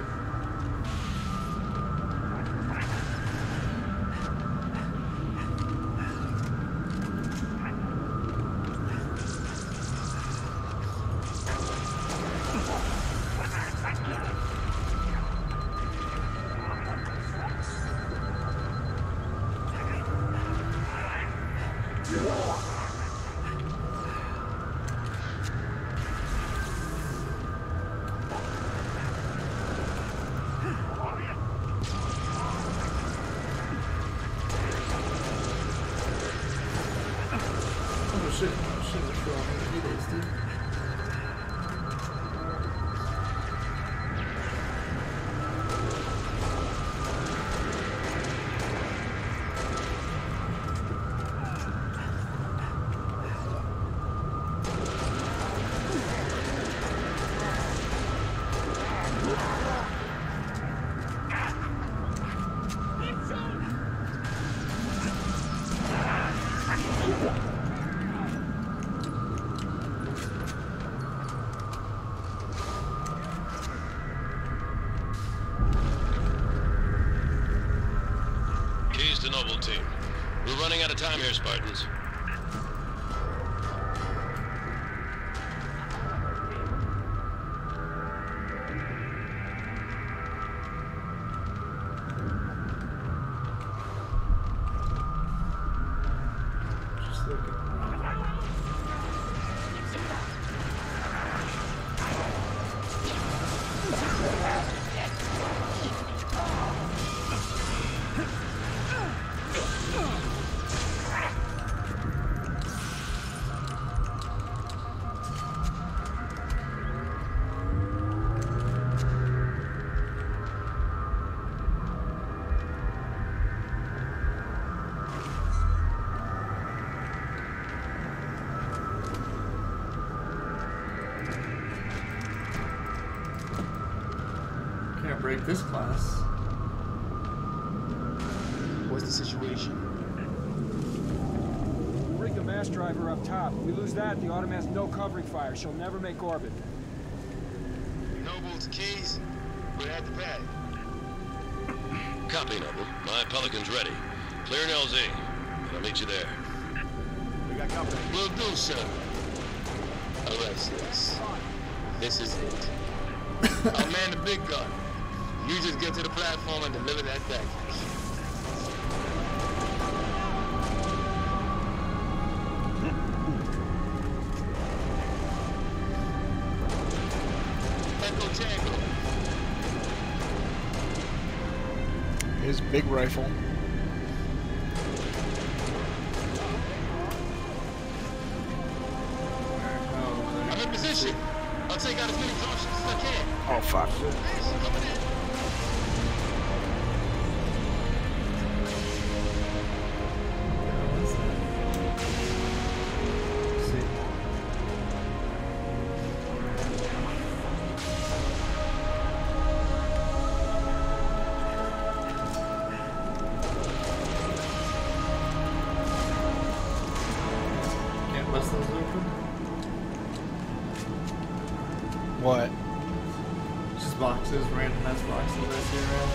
Noble team. We're running out of time here, Spartans. Break this class. What's the situation? Bring the mass driver up top. If we lose that, the Autumn has no covering fire. She'll never make orbit. Noble's keys. We're at the pad. Copy, Noble. My Pelican's ready. Clear an LZ. And I'll meet you there. We got company. Will do, sir. Arrest this. This is it. I'll man the big gun. You just get to the platform and deliver that package. Big rifle. I'm in position. I'll take out as many options as I can. Oh fuck. Coming in. What? Just boxes, random ass boxes I see around.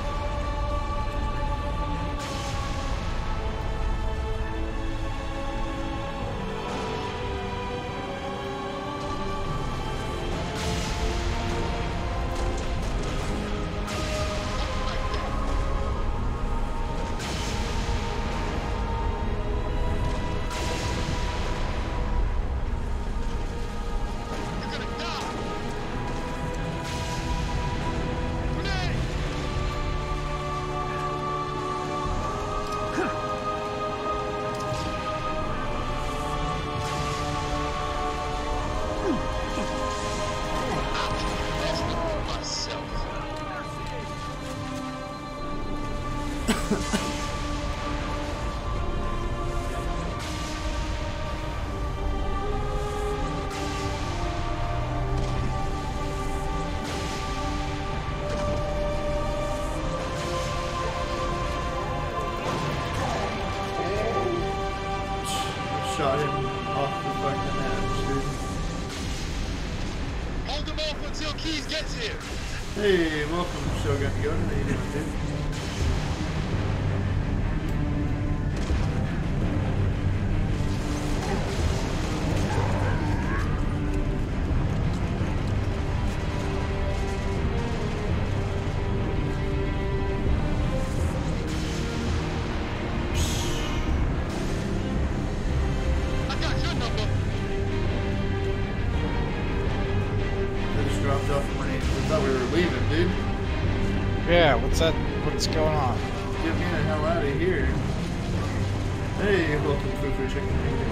Shot him off the fucking edge, dude. Hold him off until Keys gets here. Hey, welcome to Shogun Yoda. How you doing, dude? Yeah, what's that? What's going on? Get me the hell out of here. Hey, welcome to Fufu Chicken.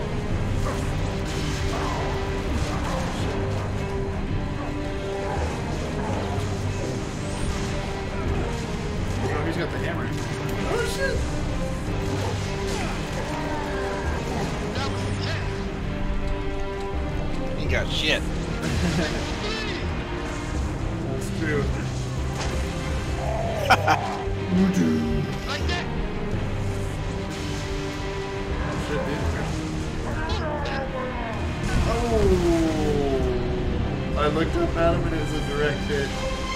Oh, he's got the hammer. Oh shit! He got shit. That's true. Like that. Oh! I looked up at him and it was a direct hit.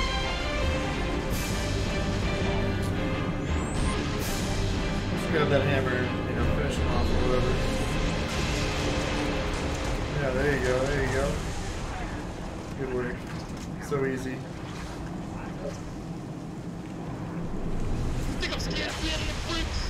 Just grab that hammer and, you know, finish him off or whatever. Yeah, there you go, there you go. Good work. So easy. Think I'm scared of being in the freaks?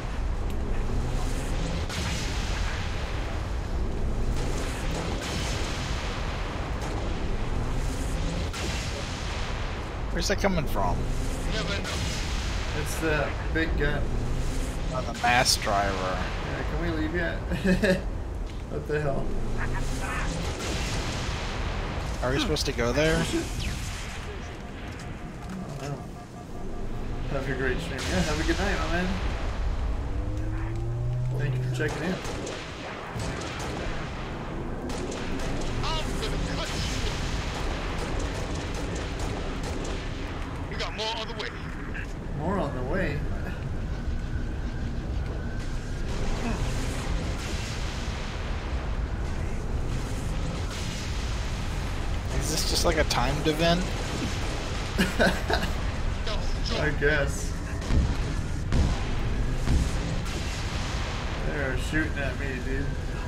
Where's that coming from? Never know. It's that big gun. Oh, the mass driver. Yeah, can we leave yet? What the hell? Are we supposed to go there? Oh, no. Have a great stream. Yeah, have a good night, my man. Thank you for checking in. I'm gonna cut you. We got more on the way. More on the way. Is this just like a timed event? I guess. They're shooting at me, dude.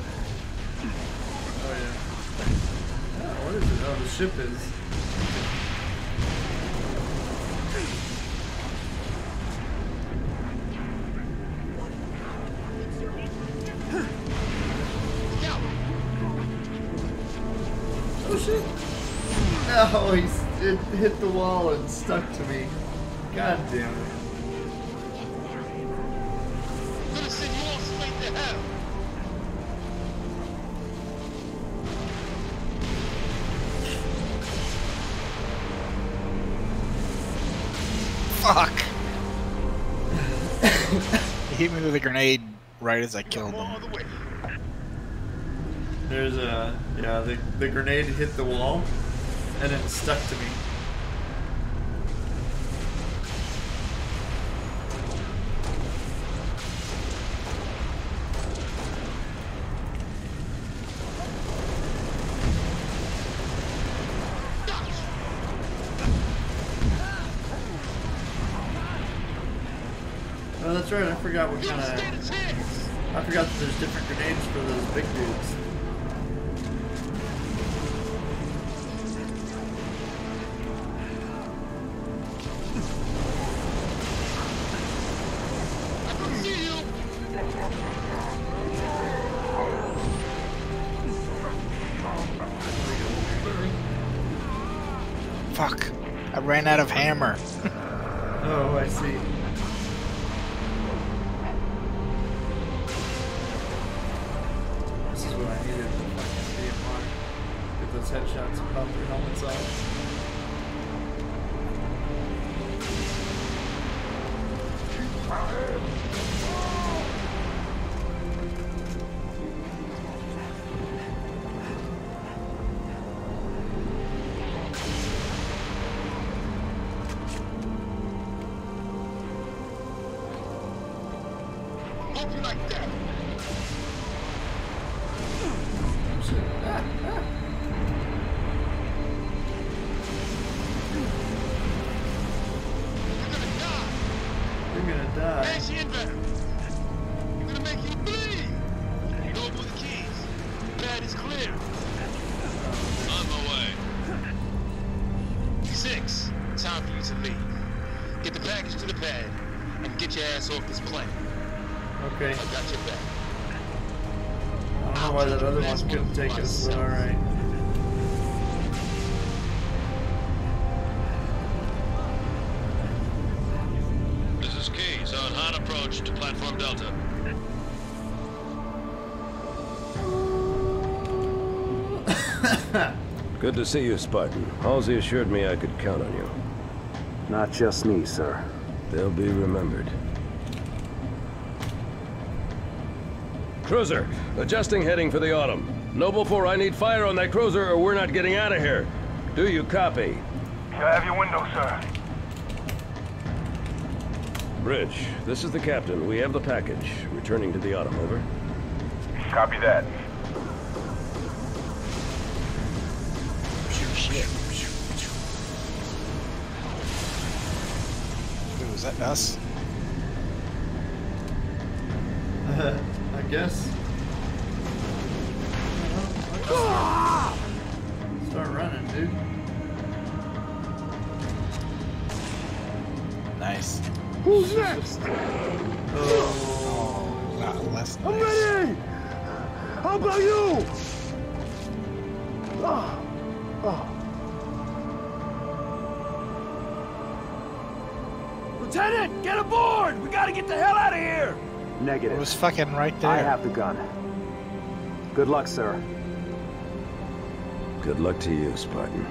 Oh yeah. Oh, what is it? Oh, the ship is. Oh shit! No, it hit the wall and stuck to me. God damn it. hit me with a grenade right as I killed him. There's a... Yeah, the grenade hit the wall, and it stuck to me. Oh, that's right, I forgot what kind of... I forgot that there's different grenades for those big dudes. Fuck. I ran out of hammer. Oh, I see. This is what I needed to fucking DMR. Get those headshots and pop their helmets off. Okay. I got your back. I don't know why that other one couldn't take us, but alright. This is Keys on hot approach to Platform Delta. Good to see you, Spartan. Halsey assured me I could count on you. Not just me, sir. They'll be remembered. Cruiser, adjusting heading for the Autumn. Noble 4, I need fire on that cruiser or we're not getting out of here. Do you copy? I have your window, sir. Bridge, this is the captain. We have the package. Returning to the Autumn, over. Copy that. Shit. Dude, was that us? I guess. Start running, dude. Nice. Who's next? Oh, not less nice. I'm ready! How about you? Lieutenant, get aboard! We gotta get the hell out of here! Negative. It was fucking right there. I have the gun. Good luck, sir. Good luck to you, Spartan.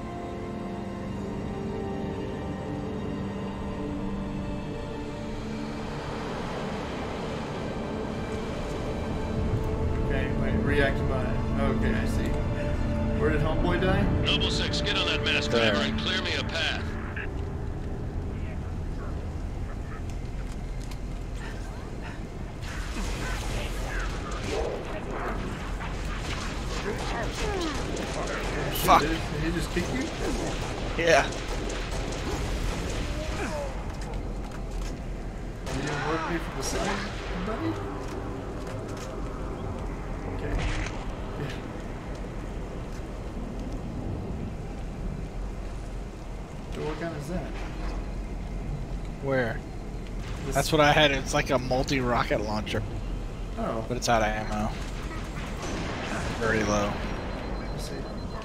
okay, wait, reactivate. Okay, I see. Where did Homeboy die? Noble 6, get on that mass climber and clear me a path. Fuck. Did he just kick you? Yeah. You didn't work me from the side, buddy? Okay. Yeah. So what gun is that? Where? That's what I had. It's like a multi-rocket launcher. Oh. But it's out of ammo. Very low. Let's see.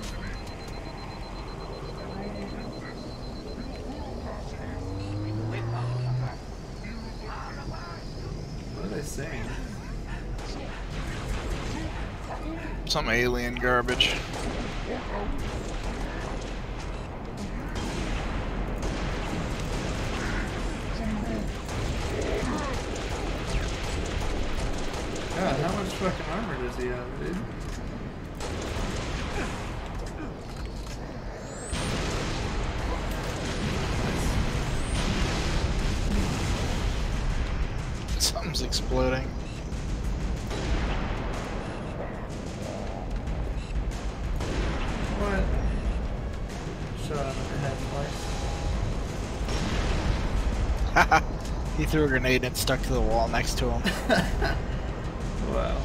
What are they saying? Some alien garbage. God, how much fucking armor does he have, dude? Something's exploding. What? Shot him in the head twice. He threw a grenade and it stuck to the wall next to him. Wow.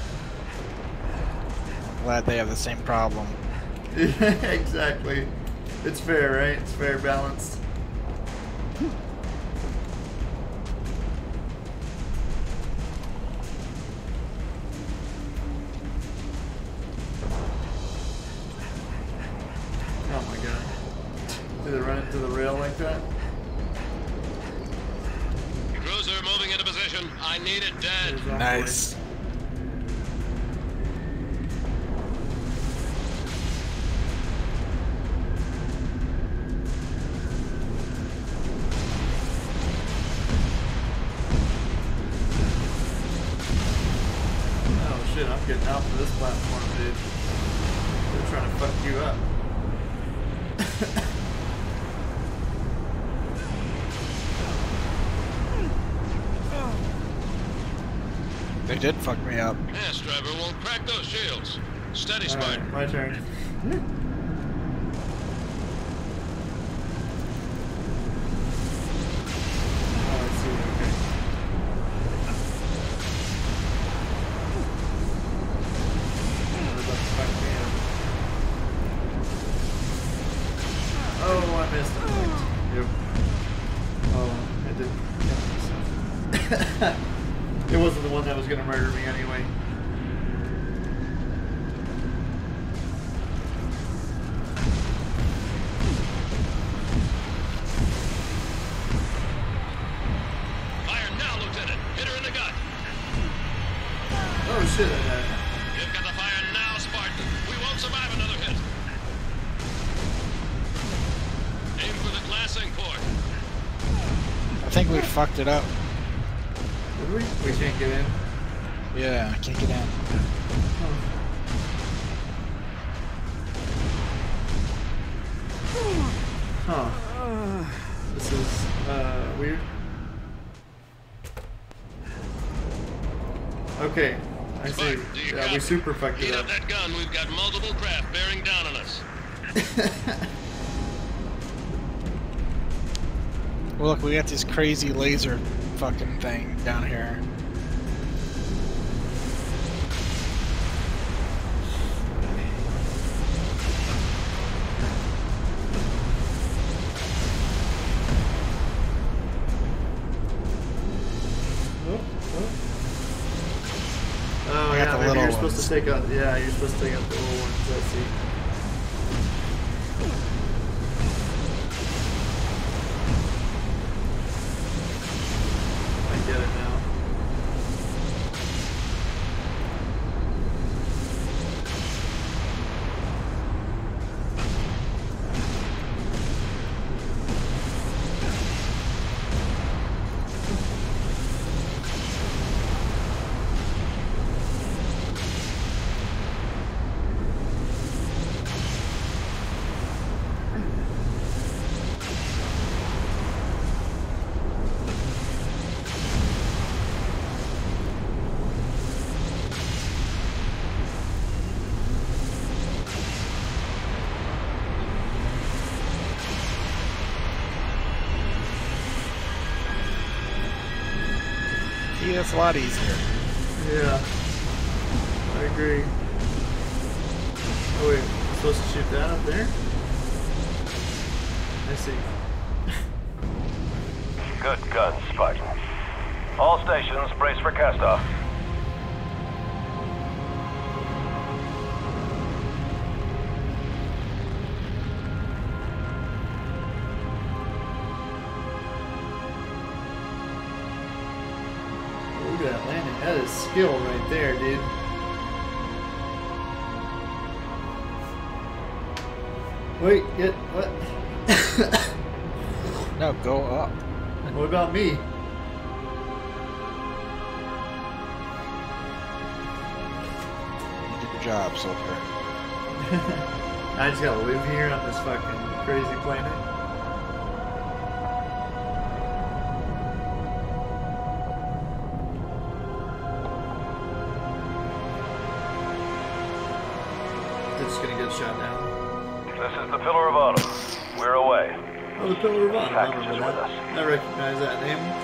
Glad they have the same problem. Exactly. It's fair, right? It's fair, balanced. Oh my god. Did it run into the rail like that? Cruiser moving into position. I need it dead. Nice. Oh shit, I'm getting out for this platform, dude. They're trying to fuck you up. They did fuck me up. Yes, driver won't crack those shields. Steady, All right, Spartan. my turn. Oh, I see. Okay. They're about to fuck me up. Oh, I missed it. Yep. Oh, I did. It wasn't the one that was going to murder me anyway. Fire now, Lieutenant. Hit her in the gut. Oh shit, I died. You've got the fire now, Spartan. We won't survive another hit. Aim for the glassing port. I think we fucked it up. Did we? We can't get in? Yeah, I can't get in. Huh. This is, weird. Okay, I see. Yeah, we super fucked it Heat up. up that gun. We've got multiple craft bearing down on us. Well, look, we got this crazy laser fucking thing down here. Oh I got yeah, the maybe little you're supposed ones. to take out. Yeah, you're supposed to take out the little ones. I see. I get it now. Yeah, it's a lot easier. Yeah, I agree. Oh wait, I'm supposed to shoot that up there? I see. Good guns, Spartan. All stations, brace for cast-off. Look at that landing. That is skill right there, dude. Wait, get what? No, go up. What about me? job, soldier. I just gotta live here on this fucking crazy planet. They're just gonna get shot down. This is the Pillar of Autumn. We're away. Oh, the Pillar of Autumn. I Package is remember with that. us. I recognize that name.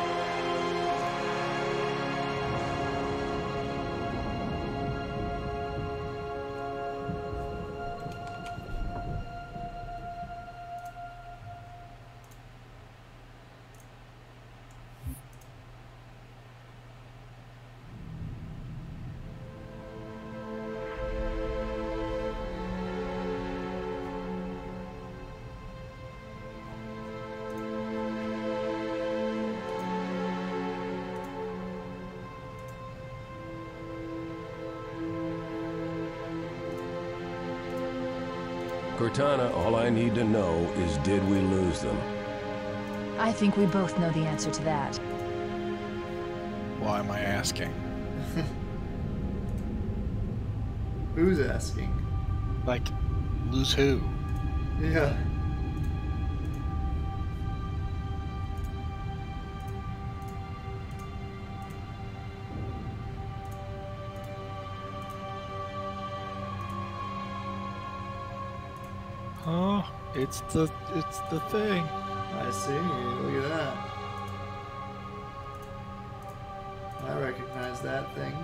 Cortana, all I need to know is, did we lose them? I think we both know the answer to that. Why am I asking? Who's asking? Like, lose who? Yeah. Oh, it's the thing. I see. Look at that. I recognize that thing.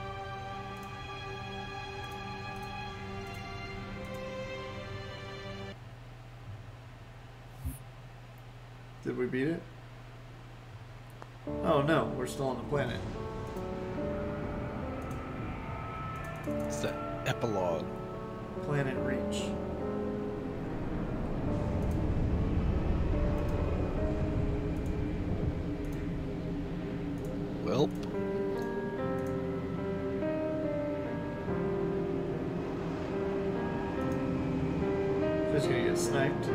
Did we beat it? Oh no, we're still on the planet. It's the epilogue. Planet Reach. Welp. Just gonna get sniped.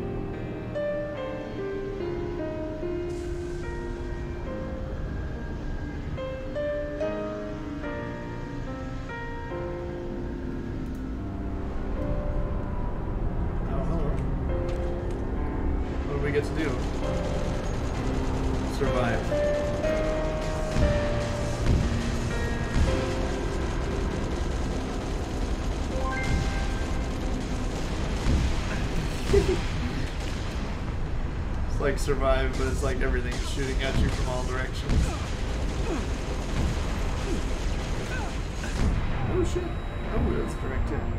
What do we get to do? Survive. It's like survive, but it's like everything's shooting at you from all directions. Oh shit. Oh, that's correct too.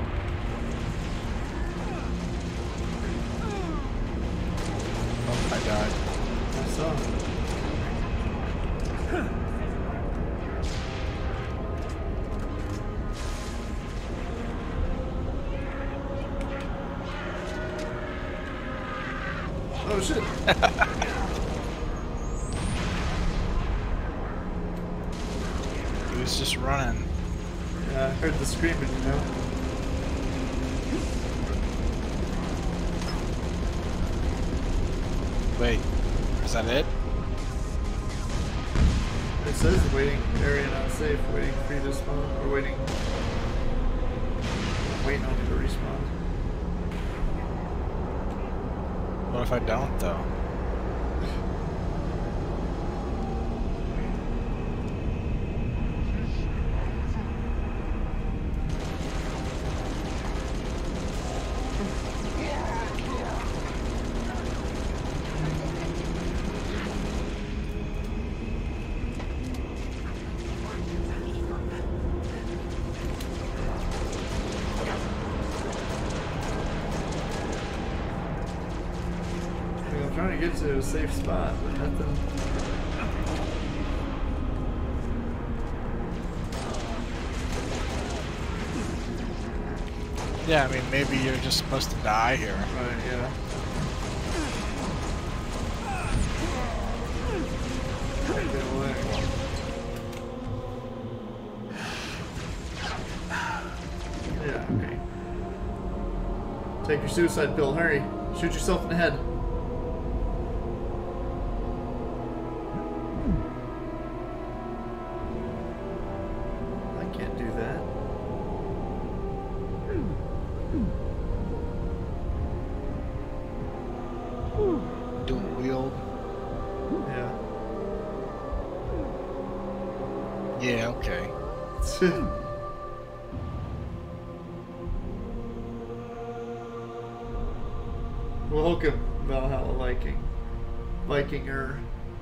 Oh, I died. I saw it. Oh shit. He was just running. Yeah, I heard the screaming, you know. Wait, is that it? It says waiting area not safe, waiting for you to spawn, or waiting on you to respawn. What if I don't, though? I'm trying to get to a safe spot, but nothing. Yeah, I mean, maybe you're just supposed to die here. Right, yeah. Get away. Yeah, okay. Take your suicide pill, hurry. Shoot yourself in the head. I can't do that. Yeah, okay. Welcome, Valhalla Viking. Vikinger.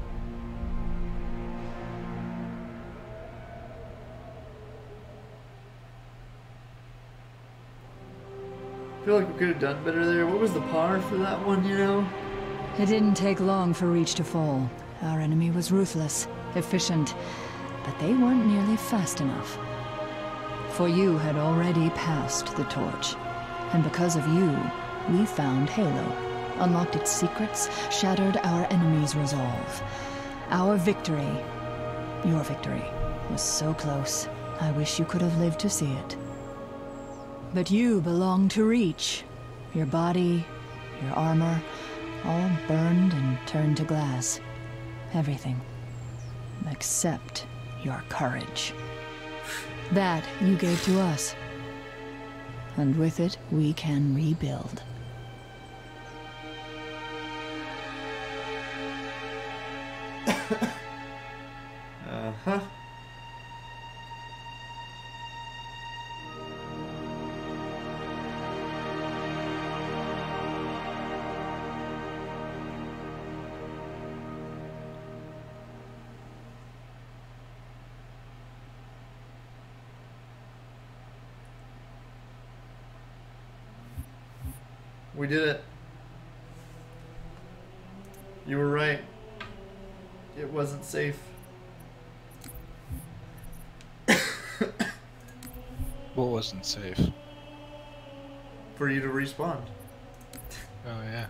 I feel like we could have done better there. What was the par for that one, you know? It didn't take long for Reach to fall. Our enemy was ruthless, efficient, but they weren't nearly fast enough. For you had already passed the torch, and because of you, we found Halo, unlocked its secrets, shattered our enemy's resolve. Our victory, your victory, was so close. I wish you could have lived to see it. But you belong to Reach. Your body, your armor, all burned and turned to glass. Everything. Except your courage. That you gave to us. And with it, we can rebuild. Uh-huh. We did it. You were right. It wasn't safe. What wasn't safe? For you to respawn. Oh, yeah.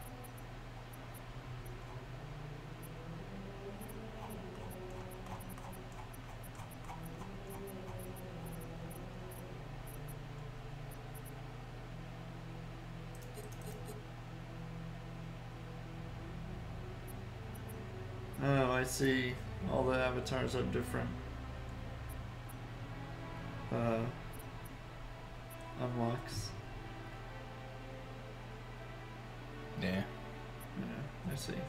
Oh, I see. All the avatars are different. Unlocks. Yeah. Yeah, I see.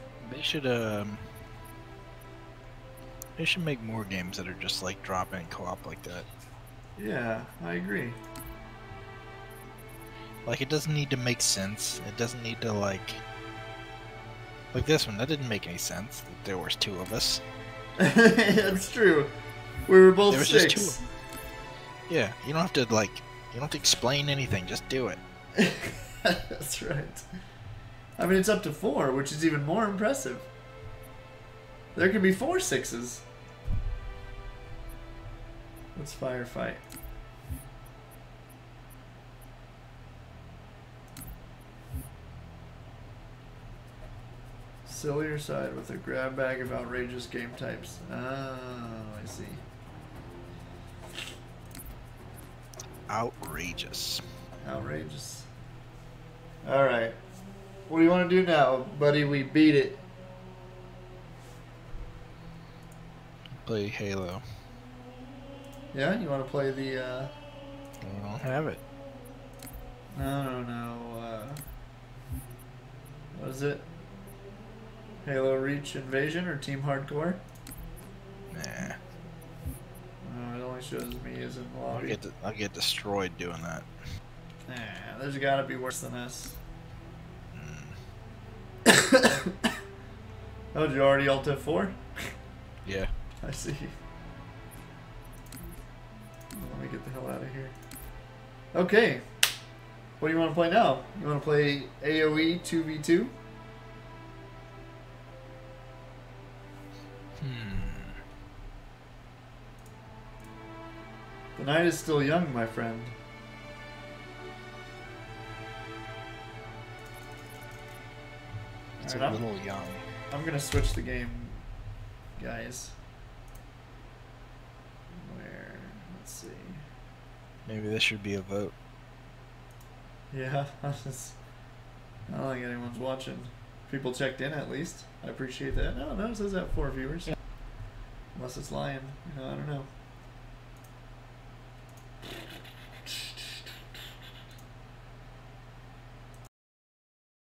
They should make more games that are just like drop-in co-op like that. Yeah, I agree. Like, it doesn't need to make sense. It doesn't need to like this one. That didn't make any sense. There was two of us. That's true. We were both there was 6. Just two. Yeah, you don't have to like. You don't have to explain anything. Just do it. That's right. I mean, it's up to 4, which is even more impressive. There can be 4 6s. Let's firefight. Sillier side with a grab bag of outrageous game types. Oh, I see. Outrageous. Outrageous. Alright. What do you want to do now, buddy? We beat it. Play Halo. Yeah? You want to play the, I don't have it. No. What is it? Halo Reach Invasion or Team Hardcore? Nah. No, it only shows me as in the lobby. I'll get destroyed doing that. Nah, there's gotta be worse than us. Oh, did you already Alt F4? Yeah. I see. Let me get the hell out of here. Okay. What do you want to play now? You want to play AoE 2v2? The night is still young, my friend. It's Alright, a little young. I'm gonna switch the game, guys. Where? Let's see. Maybe this should be a vote. Yeah, I don't think anyone's watching. People checked in at least. I appreciate that. No, it says that 4 viewers. Yeah. Unless it's lying. I don't know.